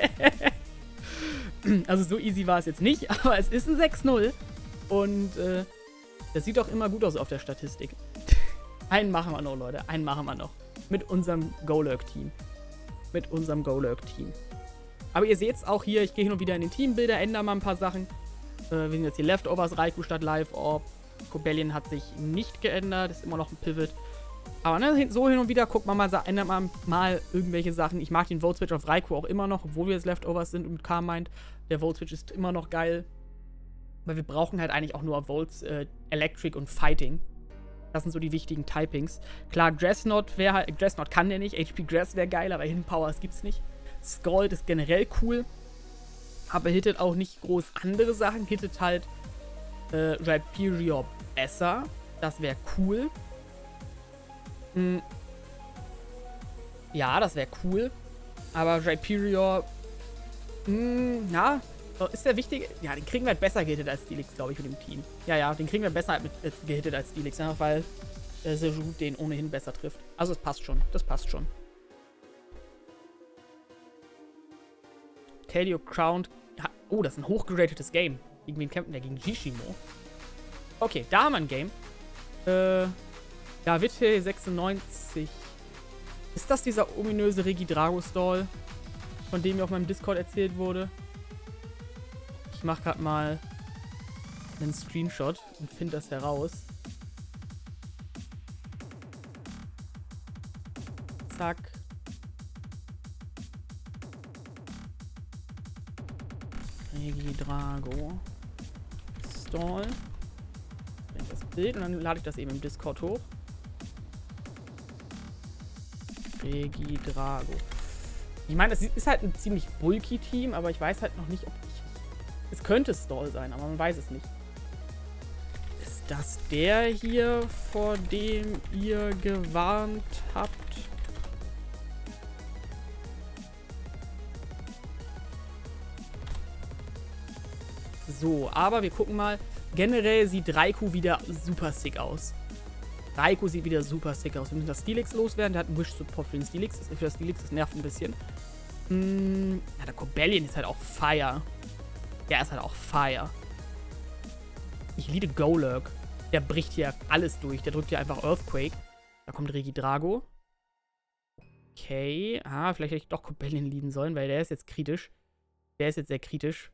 Also so easy war es jetzt nicht, aber es ist ein 6-0. Und das sieht doch immer gut aus auf der Statistik. Einen machen wir noch, Leute. Einen machen wir noch. Mit unserem Golurk-Team. Aber ihr seht es auch hier, ich gehe hin und wieder in den Teambilder, ändere mal ein paar Sachen. Wir sind jetzt hier Leftovers, Raikou statt Live Orb. Cobellion hat sich nicht geändert, ist immer noch ein Pivot. Aber ne, so hin und wieder guckt man mal, ändert man mal irgendwelche Sachen. Ich mag den Volt-Switch auf Raikou auch immer noch, obwohl wir jetzt Leftovers sind und Carmine. Der Volt-Switch ist immer noch geil. Weil wir brauchen halt eigentlich auch nur Volts, Electric und Fighting. Das sind so die wichtigen Typings. Klar, Dressnot wäre halt, Dressnot kann der nicht. HP Grass wäre geil, aber Hidden Powers gibt's nicht. Scald ist generell cool. Aber hittet auch nicht groß andere Sachen. Hittet halt Rhyperior besser. Das wäre cool. Ja, das wäre cool. Aber Rhyperior, ja, ist der wichtige. Ja, den kriegen wir halt besser gehittet als Steelix, glaube ich, mit dem Team. Ja, den kriegen wir besser gehittet als Steelix, einfach weil Sejout den ohnehin besser trifft. Also, es passt schon. Das passt schon. Kedio Crowned. Oh, das ist ein hochgeratetes Game. Gegen wen kämpft der? Gegen Gishimo. Okay, da haben wir ein Game. Ja, Witte 96. Ist das dieser ominöse Regidrago-Stall, von dem mir auf meinem Discord erzählt wurde? Ich mache gerade mal einen Screenshot und finde das heraus. Zack. Regidrago Stall. Das Bild und dann lade ich das eben im Discord hoch. Regidrago. Ich meine, das ist halt ein ziemlich bulky Team, aber ich weiß halt noch nicht, ob ich... Es könnte Stall sein, aber man weiß es nicht. Ist das der hier, vor dem ihr gewarnt habt? So, aber wir gucken mal. Generell sieht Raikou wieder super sick aus. Raikou sieht wieder super sick aus. Wir müssen das Steelix loswerden. Der hat einen Wish-Support für den Steelix. Für das Steelix, das nervt ein bisschen. Ja, der Cobalion ist halt auch Fire. Der ist halt auch Fire. Ich liebe Golurk. Der bricht hier alles durch. Der drückt hier einfach Earthquake. Da kommt Regidrago. Okay. Ah, vielleicht hätte ich doch Cobalion lieben sollen, weil der ist jetzt kritisch. Der ist jetzt sehr kritisch.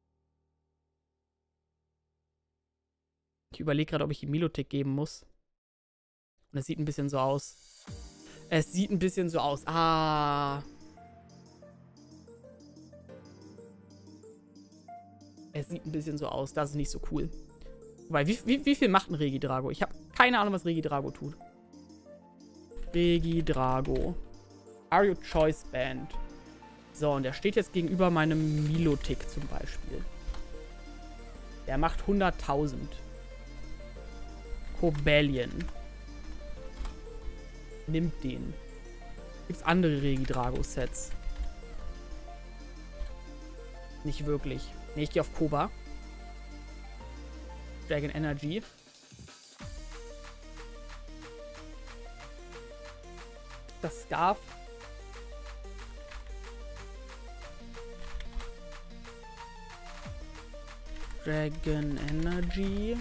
Ich überlege gerade, ob ich ihm Milotic geben muss. Und es sieht ein bisschen so aus. Es sieht ein bisschen so aus. Ah. Es sieht ein bisschen so aus. Das ist nicht so cool. Wobei, wie viel macht ein Regidrago? Ich habe keine Ahnung, was Regidrago tut. Regidrago. Are You Choice Band. So, und der steht jetzt gegenüber meinem Milotic zum Beispiel. Der macht 100.000. Cobalion. Nimmt den. Gibt's andere Regidrago-Sets? Nicht wirklich. Ne, ich gehe auf Koba. Dragon Energy. Das Scarf. Dragon Energy.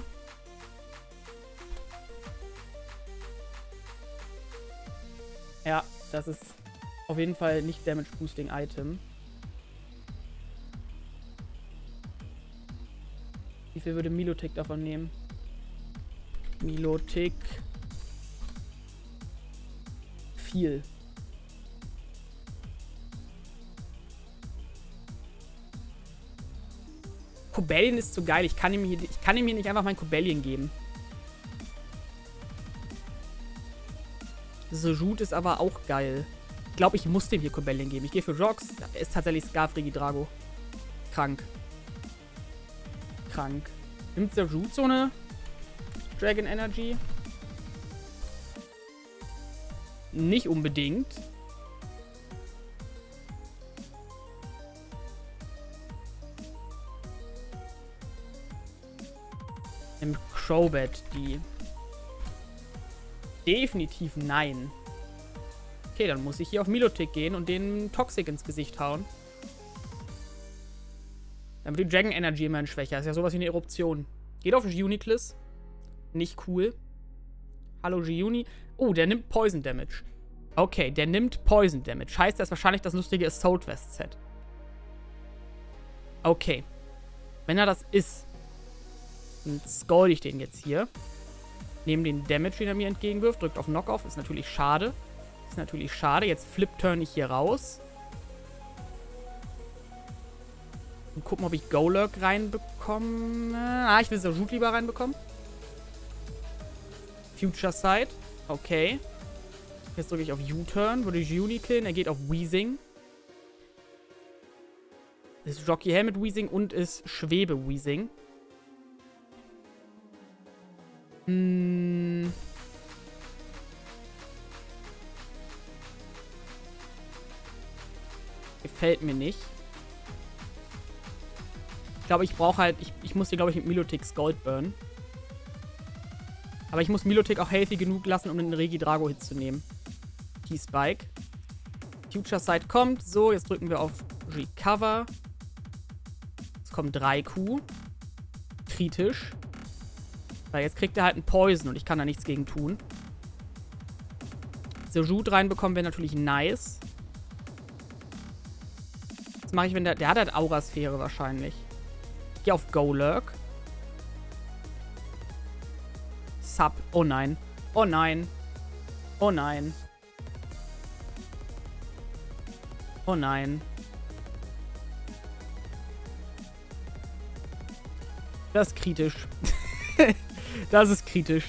Ja, das ist auf jeden Fall nicht Damage Boosting Item. Wie viel würde Milotic davon nehmen? Milotic. Viel. Cobalion ist zu geil. Ich kann ihm hier nicht einfach mein Cobalion geben. Sojut ist aber auch geil. Ich glaube, ich muss dem hier Cobalion geben. Ich gehe für Jox. Er ist tatsächlich Scarf Regidrago. Krank. Krank. Nimmt Sojut so eine Dragon Energy? Nicht unbedingt. Im Crobat die. Definitiv nein. Okay, dann muss ich hier auf Milotic gehen und den Toxic ins Gesicht hauen. Dann wird die Dragon Energy immerhin schwächer. Das ist ja sowas wie eine Eruption. Geht auf Uniclus. Nicht cool. Hallo Giuni. Oh, der nimmt Poison Damage. Okay, der nimmt Poison Damage. Heißt, das ist wahrscheinlich das lustige Assault Vest Set. Okay. Wenn er das ist, dann scald ich den jetzt hier. Nehme den Damage, den er mir entgegenwirft. Drückt auf Knockoff. Ist natürlich schade. Ist natürlich schade. Jetzt Flip-Turn ich hier raus. Und gucken, ob ich Golurk reinbekomme. Ah, ich will Sojut lieber reinbekommen. Future Sight. Okay. Jetzt drücke ich auf U-Turn. Würde ich Uni killen. Er geht auf Weezing. Ist Jockey Hell mit Weezing und ist Schwebe Weezing. Gefällt mir nicht. Ich glaube, ich brauche halt... Ich muss hier, glaube ich, mit Milotic Gold burnen. Aber ich muss Milotic auch healthy genug lassen, um einen Regidrago-Hit zu nehmen. T-Spike. Future Sight kommt. So, jetzt drücken wir auf Recover. Jetzt kommt 3Q. Kritisch. Weil jetzt kriegt er halt einen Poison und ich kann da nichts gegen tun. Sejut reinbekommen wäre natürlich nice. Was mache ich, wenn der hat halt Aurasphäre wahrscheinlich. Ich gehe auf Golurk. Sub. Oh nein. Oh nein. Oh nein. Oh nein. Das ist kritisch. Das ist kritisch.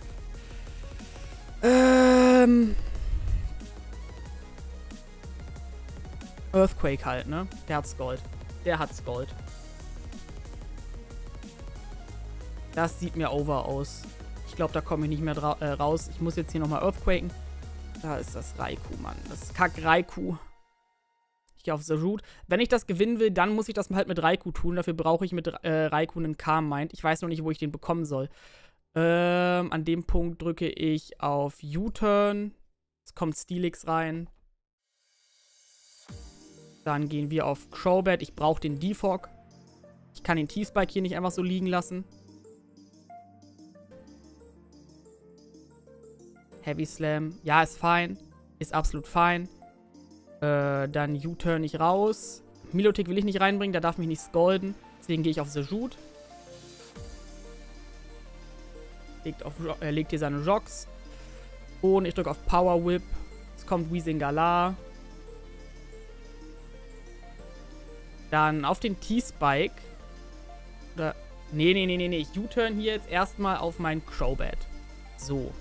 Earthquake halt, ne? Der hat's Gold. Der hat's Gold. Das sieht mir over aus. Ich glaube, da komme ich nicht mehr raus. Ich muss jetzt hier nochmal Earthquaken. Da ist das Raikou, Mann. Das Kack-Raikou. Ich gehe auf Sejut. Wenn ich das gewinnen will, dann muss ich das halt mit Raikou tun. Dafür brauche ich mit Raikou einen Calm Mind. Ich weiß noch nicht, wo ich den bekommen soll. An dem Punkt drücke ich auf U-Turn. Es kommt Steelix rein. Dann gehen wir auf Crobat. Ich brauche den Defog. Ich kann den T-Spike hier nicht einfach so liegen lassen. Heavy Slam. Ja, ist fein. Ist absolut fein. Dann U-Turn nicht raus. Milotic will ich nicht reinbringen. Der darf mich nicht scalden. Deswegen gehe ich auf Sejut. Legt hier seine Jogs. Und ich drücke auf Power Whip. Es kommt Weezingala. Dann auf den T-Spike. Oder. Nee. Ich U-Turn hier jetzt erstmal auf meinen Crobat. So.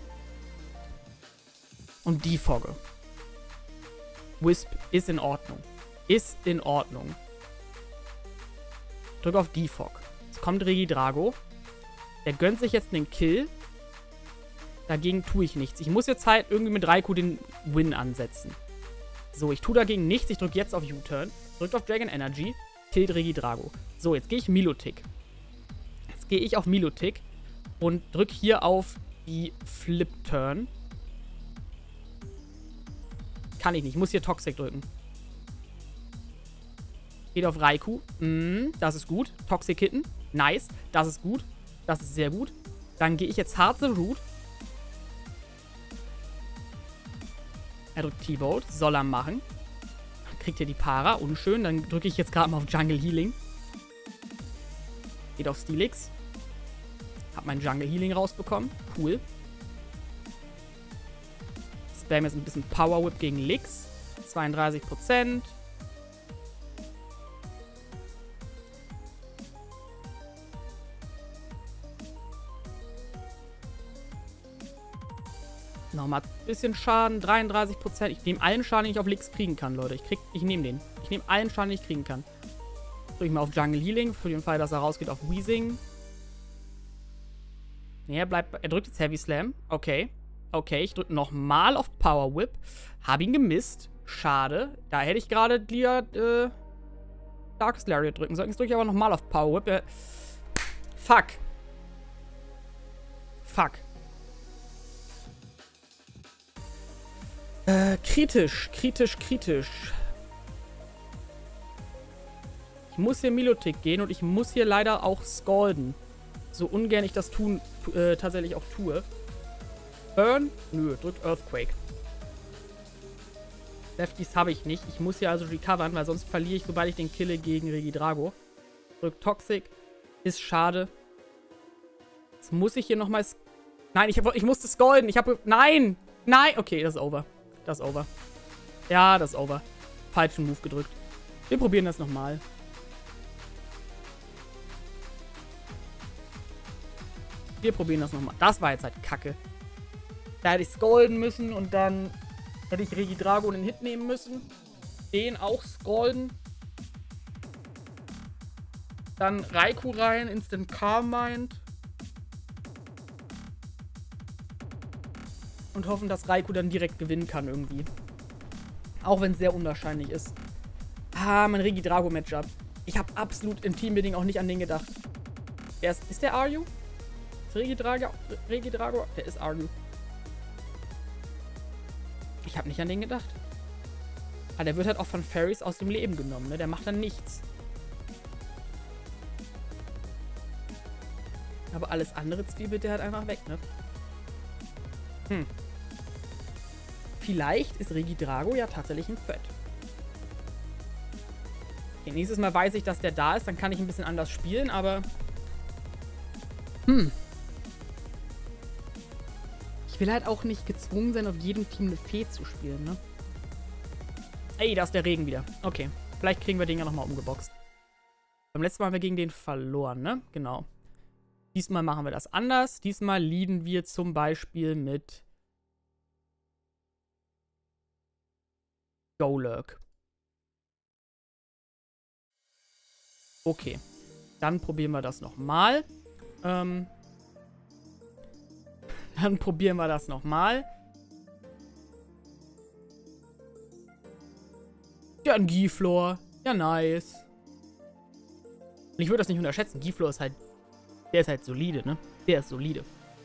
Und Defogge. Wisp ist in Ordnung. Ist in Ordnung. Drück auf Defog. Jetzt kommt Regidrago. Der gönnt sich jetzt einen Kill. Dagegen tue ich nichts. Ich muss jetzt halt irgendwie mit Raikou den Win ansetzen. So, ich tue dagegen nichts. Ich drücke jetzt auf U-Turn. Drückt auf Dragon Energy. Killt Regidrago. So, jetzt gehe ich Milotic. Jetzt gehe ich auf Milotic. Und drücke hier auf die Flip-Turn. Kann ich nicht. Ich muss hier Toxic drücken. Geht auf Raikou. Das ist gut. Toxic hitten. Nice. Das ist gut. Das ist sehr gut. Dann gehe ich jetzt hart Sejut. Er drückt T-Boat. Soll er machen. Kriegt er die Para. Unschön. Dann drücke ich jetzt gerade mal auf Jungle Healing. Geht auf Steelix. Hab mein Jungle Healing rausbekommen. Cool. Spam jetzt ein bisschen Power Whip gegen Lix. 32%. Nochmal ein bisschen Schaden. 33%. Ich nehme allen Schaden, den ich auf Lix kriegen kann, Leute. Ich nehme den. Ich nehme allen Schaden, den ich kriegen kann. Drücke ich mal auf Jungle Healing. Für den Fall, dass er rausgeht, auf Weezing. Nee, er drückt jetzt Heavy Slam. Okay. Okay, ich drücke nochmal auf Power Whip. Habe ihn gemisst. Schade. Da hätte ich gerade Darkest Lariat drücken sollen. Jetzt drücke ich aber nochmal auf Power Whip. Fuck. Fuck. Kritisch. Ich muss hier Milotic gehen und ich muss hier leider auch scalden. So ungern ich das tatsächlich auch tue. Burn? Nö, drückt Earthquake. Lefties habe ich nicht. Ich muss hier also recovern, weil sonst verliere ich, sobald ich den kille, gegen Regidrago. Drückt Toxic. Ist schade. Jetzt muss ich hier nochmal... Nein, ich musste scalden. Nein! Nein! Okay, das ist over. Das ist over. Ja, das ist over. Falschen Move gedrückt. Wir probieren das nochmal. Das war jetzt halt kacke. Da hätte ich scalden müssen und dann hätte ich Regidrago einen Hit nehmen müssen. Den auch scalden. Dann Raikou rein, Instant Calm Mind. Und hoffen, dass Raikou dann direkt gewinnen kann irgendwie. Auch wenn es sehr unwahrscheinlich ist. Ah, mein Regidrago-Matchup. Ich habe absolut im Teambuilding auch nicht an den gedacht. Ist der Aryu? Ist Regidrago? Der ist Aryu. Ich habe nicht an den gedacht. Aber der wird halt auch von Fairies aus dem Leben genommen, ne? Der macht dann nichts. Aber alles andere zwiebelt der halt einfach weg, ne? Vielleicht ist Regidrago ja tatsächlich ein Threat. Okay, nächstes Mal weiß ich, dass der da ist. Dann kann ich ein bisschen anders spielen, aber... Ich will halt auch nicht gezwungen sein, auf jedem Team eine Fee zu spielen, ne? Ey, da ist der Regen wieder. Okay, vielleicht kriegen wir den ja nochmal umgeboxt. Beim letzten Mal haben wir gegen den verloren, ne? Genau. Diesmal machen wir das anders. Diesmal leaden wir zum Beispiel mit Golurk. Okay. Dann probieren wir das nochmal. Dann probieren wir das nochmal. Ja, ein Giflor. Ja, nice. Und ich würde das nicht unterschätzen. Giflor ist halt... Der ist halt solide, ne? Der ist solide.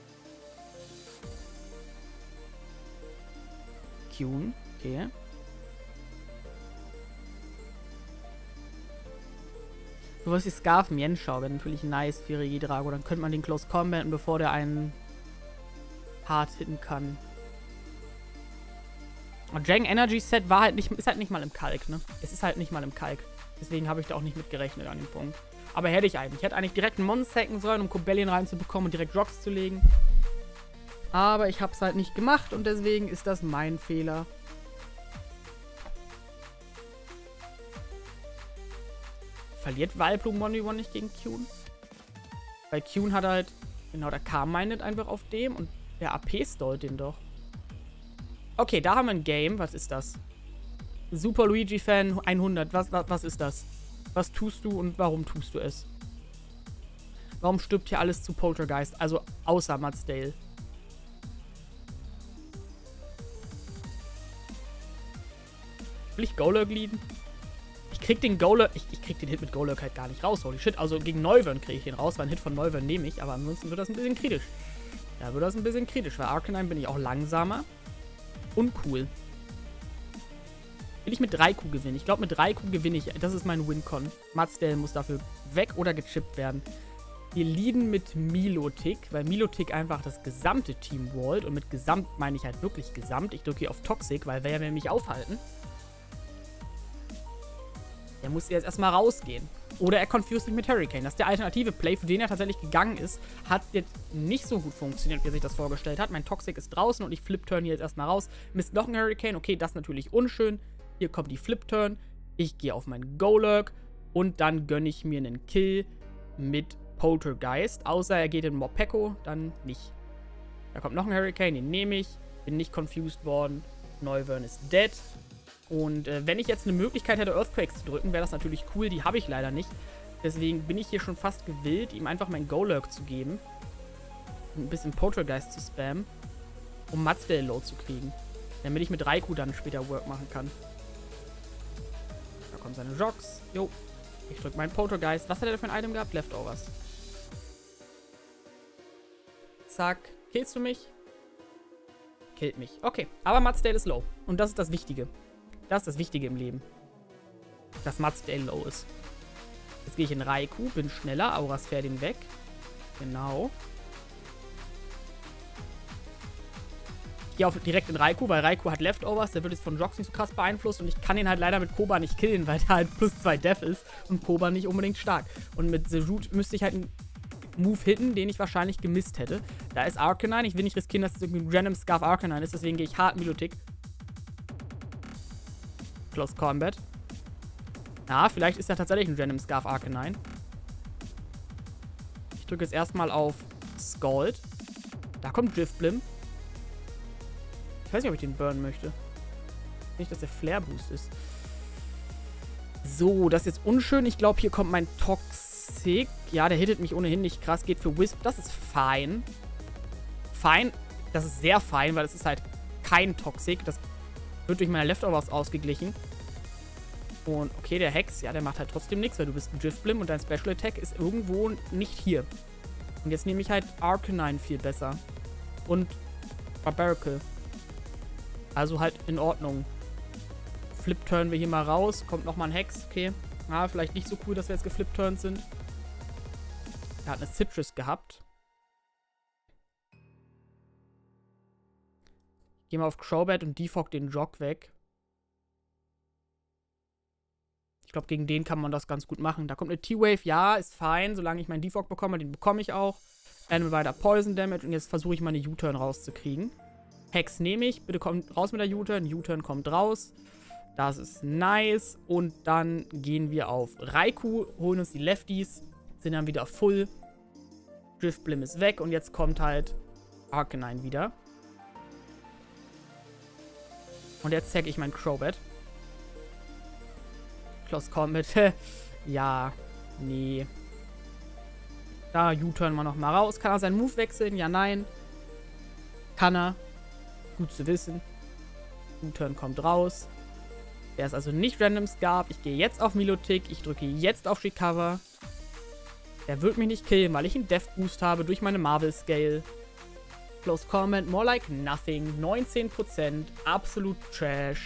Qn. Okay. Sowas wie Scarf Mienschau wäre natürlich nice für Regidrago. Dann könnte man den Close Combaten, bevor der einen hart hitten kann. Und Jang Energy Set war halt nicht, ist halt nicht mal im Kalk, ne? Es ist halt nicht mal im Kalk. Deswegen habe ich da auch nicht mit gerechnet an dem Punkt. Aber hätte ich eigentlich. Ich hätte eigentlich direkt einen Mon sacken sollen, um Cobellion reinzubekommen und direkt Rocks zu legen. Aber ich habe es halt nicht gemacht und deswegen ist das mein Fehler. Verliert Vileplume 1v1 nicht gegen Qn? Weil Qn hat halt... Genau, der K-Minded einfach auf dem und der AP stallt den doch. Okay, da haben wir ein Game. Was ist das? Super Luigi-Fan 100. Was ist das? Was tust du und warum tust du es? Warum stirbt hier alles zu Poltergeist? Also außer Mudsdale. Will ich Golurk leaden? Ich krieg den Golurk... Ich krieg den Hit mit Golurk halt gar nicht raus. Holy shit. Also gegen Noivern kriege ich den raus, weil ein Hit von Noivern nehme ich. Aber ansonsten wird das ein bisschen kritisch. Ja, wird das ein bisschen kritisch. Weil Arcanine bin ich auch langsamer. Uncool. Will ich mit 3Q gewinnen? Ich glaube, mit 3Q gewinne ich. Das ist mein Win-Con. Mudsdale muss dafür weg oder gechippt werden. Wir leaden mit Milotic, weil Milotic einfach das gesamte Team wallt. Und mit gesamt meine ich halt wirklich gesamt. Ich drücke hier auf Toxic, weil wer will mich aufhalten? Der muss jetzt erstmal rausgehen. Oder er confused mich mit Hurricane. Das ist der alternative Play, für den er tatsächlich gegangen ist. Hat jetzt nicht so gut funktioniert, wie er sich das vorgestellt hat. Mein Toxic ist draußen und ich Flip-Turn hier jetzt erstmal raus. Misst noch ein Hurricane. Okay, das ist natürlich unschön. Hier kommt die Flip-Turn. Ich gehe auf meinen Golurk. Und dann gönne ich mir einen Kill mit Poltergeist. Außer er geht in Morpeko, dann nicht. Da kommt noch ein Hurricane, den nehme ich. Bin nicht confused worden. Noivern ist dead. Und wenn ich jetzt eine Möglichkeit hätte, Earthquakes zu drücken, wäre das natürlich cool. Die habe ich leider nicht. Deswegen bin ich hier schon fast gewillt, ihm einfach meinen Golurk zu geben. Und ein bisschen Poltergeist zu spammen. Um Mudsdale low zu kriegen. Damit ich mit Raikou dann später Work machen kann. Da kommen seine Jogs. Jo. Ich drücke meinen Poltergeist. Was hat er für ein Item gehabt? Leftovers. Zack. Killst du mich? Killt mich. Okay. Aber Mudsdale ist low. Und das ist das Wichtige. Das ist das Wichtige im Leben. Dass Mudsdale low ist. Jetzt gehe ich in Raikou. Bin schneller. Auras fährt ihn weg. Genau. Ich gehe direkt in Raikou, weil Raikou hat Leftovers. Der wird jetzt von Jogs nicht so krass beeinflusst. Und ich kann ihn halt leider mit Koba nicht killen, weil der halt +2 Def ist. Und Koba nicht unbedingt stark. Und mit Sejut müsste ich halt einen Move hitten, den ich wahrscheinlich gemisst hätte. Da ist Arcanine. Ich will nicht riskieren, dass es irgendwie ein random Scarf Arcanine ist. Deswegen gehe ich hart Milotic. Close Combat. Ja, vielleicht ist er tatsächlich ein random Scarf Arcanine. Ich drücke jetzt erstmal auf Scald. Da kommt Driftblim. Ich weiß nicht, ob ich den burnen möchte. Nicht, dass der Flare Boost ist. So, das ist jetzt unschön. Ich glaube, hier kommt mein Toxic. Ja, der hittet mich ohnehin nicht krass. Geht für Wisp. Das ist fein. Fein. Das ist sehr fein, weil es ist halt kein Toxic. Das wird durch meine Leftovers ausgeglichen. Und okay, der Hex, ja, der macht halt trotzdem nichts, weil du bist ein Driftblim und dein Special Attack ist irgendwo nicht hier. Und jetzt nehme ich halt Arcanine viel besser. Und Barbarical. Also halt in Ordnung. Flip-Turn wir hier mal raus. Kommt nochmal ein Hex. Okay. Ah, vielleicht nicht so cool, dass wir jetzt geflip-turned sind. Er hat eine Citrus gehabt. Geh mal auf Crobat und defog den Jog weg. Ich glaube, gegen den kann man das ganz gut machen. Da kommt eine T-Wave, ja, ist fein, solange ich meinen Defog bekomme. Den bekomme ich auch. Animal weiter Poison Damage und jetzt versuche ich mal eine U-Turn rauszukriegen. Hex nehme ich, bitte kommt raus mit der U-Turn. U-Turn kommt raus. Das ist nice. Und dann gehen wir auf Raikou, holen uns die Lefties, sind dann wieder full. Driftblim ist weg und jetzt kommt halt Arcanine wieder. Und jetzt tagge ich mein Crobat. Close Combat. Ja, nee. Da U-Turn wir nochmal raus. Kann er seinen Move wechseln? Ja, nein. Kann er. Gut zu wissen. U-Turn kommt raus. Der ist also nicht Random Scarf. Ich gehe jetzt auf Milotic. Ich drücke jetzt auf Recover. Der wird mich nicht killen, weil ich einen Death Boost habe durch meine Marvel Scale. Close Combat, more like nothing. 19%. Absolut Trash.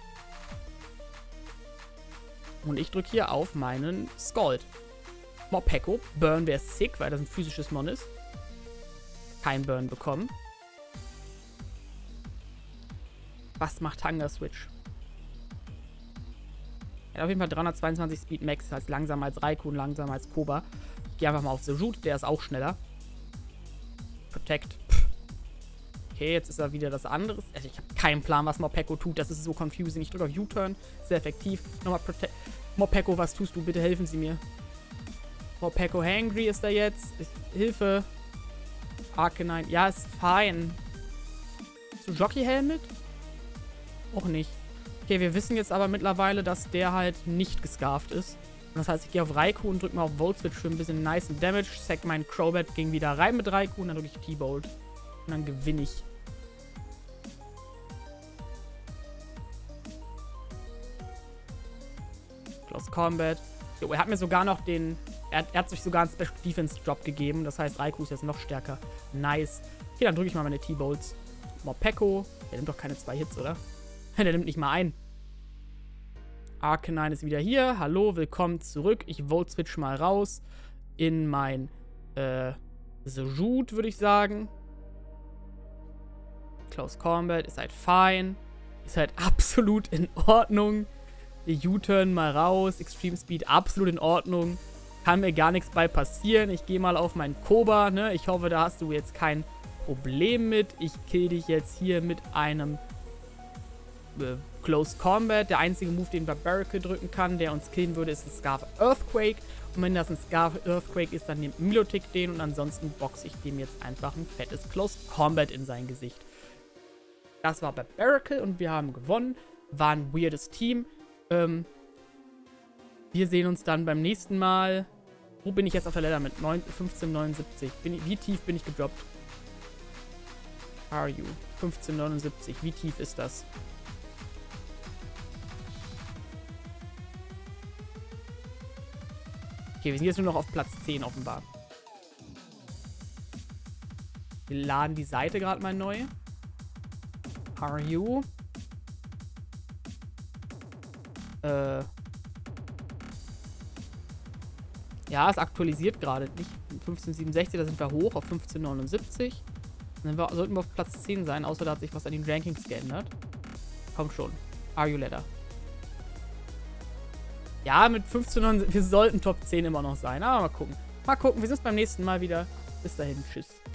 Und ich drücke hier auf meinen Scald. Morpeko. Burn wäre sick, weil das ein physisches Mon ist. Kein Burn bekommen. Was macht Hunger Switch? Er hat auf jeden Fall 322 Speed Max. Das heißt langsamer als Raikou und langsamer als Koba. Ich gehe einfach mal auf The Root. Der ist auch schneller. Protect. Okay, jetzt ist er wieder das andere. Also ich habe keinen Plan, was Morpeko tut. Das ist so confusing. Ich drücke auf U-Turn. Sehr effektiv. Nochmal Protect. Morpeko, was tust du? Bitte helfen Sie mir. Morpeko Hangry ist er jetzt. Hilfe. Arcanine. Ja, ist fein. Hast du Jockey-Helm mit? Auch nicht. Okay, wir wissen jetzt aber mittlerweile, dass der halt nicht gescarft ist. Und das heißt, ich gehe auf Raikou und drücke mal auf Volt Switch für ein bisschen nice Damage. Sack meinen Crobat, ging wieder rein mit Raikou und dann drücke ich T-Bolt. Und dann gewinne ich. Close Combat. Jo, er hat mir sogar noch den... Er hat sich sogar einen Special Defense Drop gegeben. Das heißt, Raikou ist jetzt noch stärker. Nice. Okay, dann drücke ich mal meine T-Bolts. Morpeko. Der nimmt doch keine 2 Hits, oder? Der nimmt nicht mal ein. Arcanine ist wieder hier. Hallo, willkommen zurück. Ich Volt Switch mal raus in mein Sejut, würde ich sagen. Close Combat ist halt fein. Ist halt absolut in Ordnung. U-Turn mal raus. Extreme Speed absolut in Ordnung. Kann mir gar nichts bei passieren. Ich gehe mal auf meinen Koba, ne? Ich hoffe, da hast du jetzt kein Problem mit. Ich kill dich jetzt hier mit einem Close Combat. Der einzige Move, den Barbarical drücken kann, der uns killen würde, ist ein Scarf Earthquake. Und wenn das ein Scarf Earthquake ist, dann nimmt Milotic den und ansonsten boxe ich dem jetzt einfach ein fettes Close Combat in sein Gesicht. Das war Barbarical und wir haben gewonnen. War ein weirdes Team. Wir sehen uns dann beim nächsten Mal. Wo bin ich jetzt auf der Ladder mit 1579? Wie tief bin ich gedroppt? Are you? 1579. Wie tief ist das? Okay, wir sind jetzt nur noch auf Platz 10 offenbar. Wir laden die Seite gerade mal neu. Are you? Ja, es aktualisiert gerade nicht. 1567, da sind wir hoch auf 1579. Dann sollten wir auf Platz 10 sein, außer da hat sich was an den Rankings geändert. Komm schon. Are you Ladder? Ja, mit 1579, wir sollten Top 10 immer noch sein. Aber mal gucken. Mal gucken, wir sehen uns beim nächsten Mal wieder. Bis dahin, tschüss.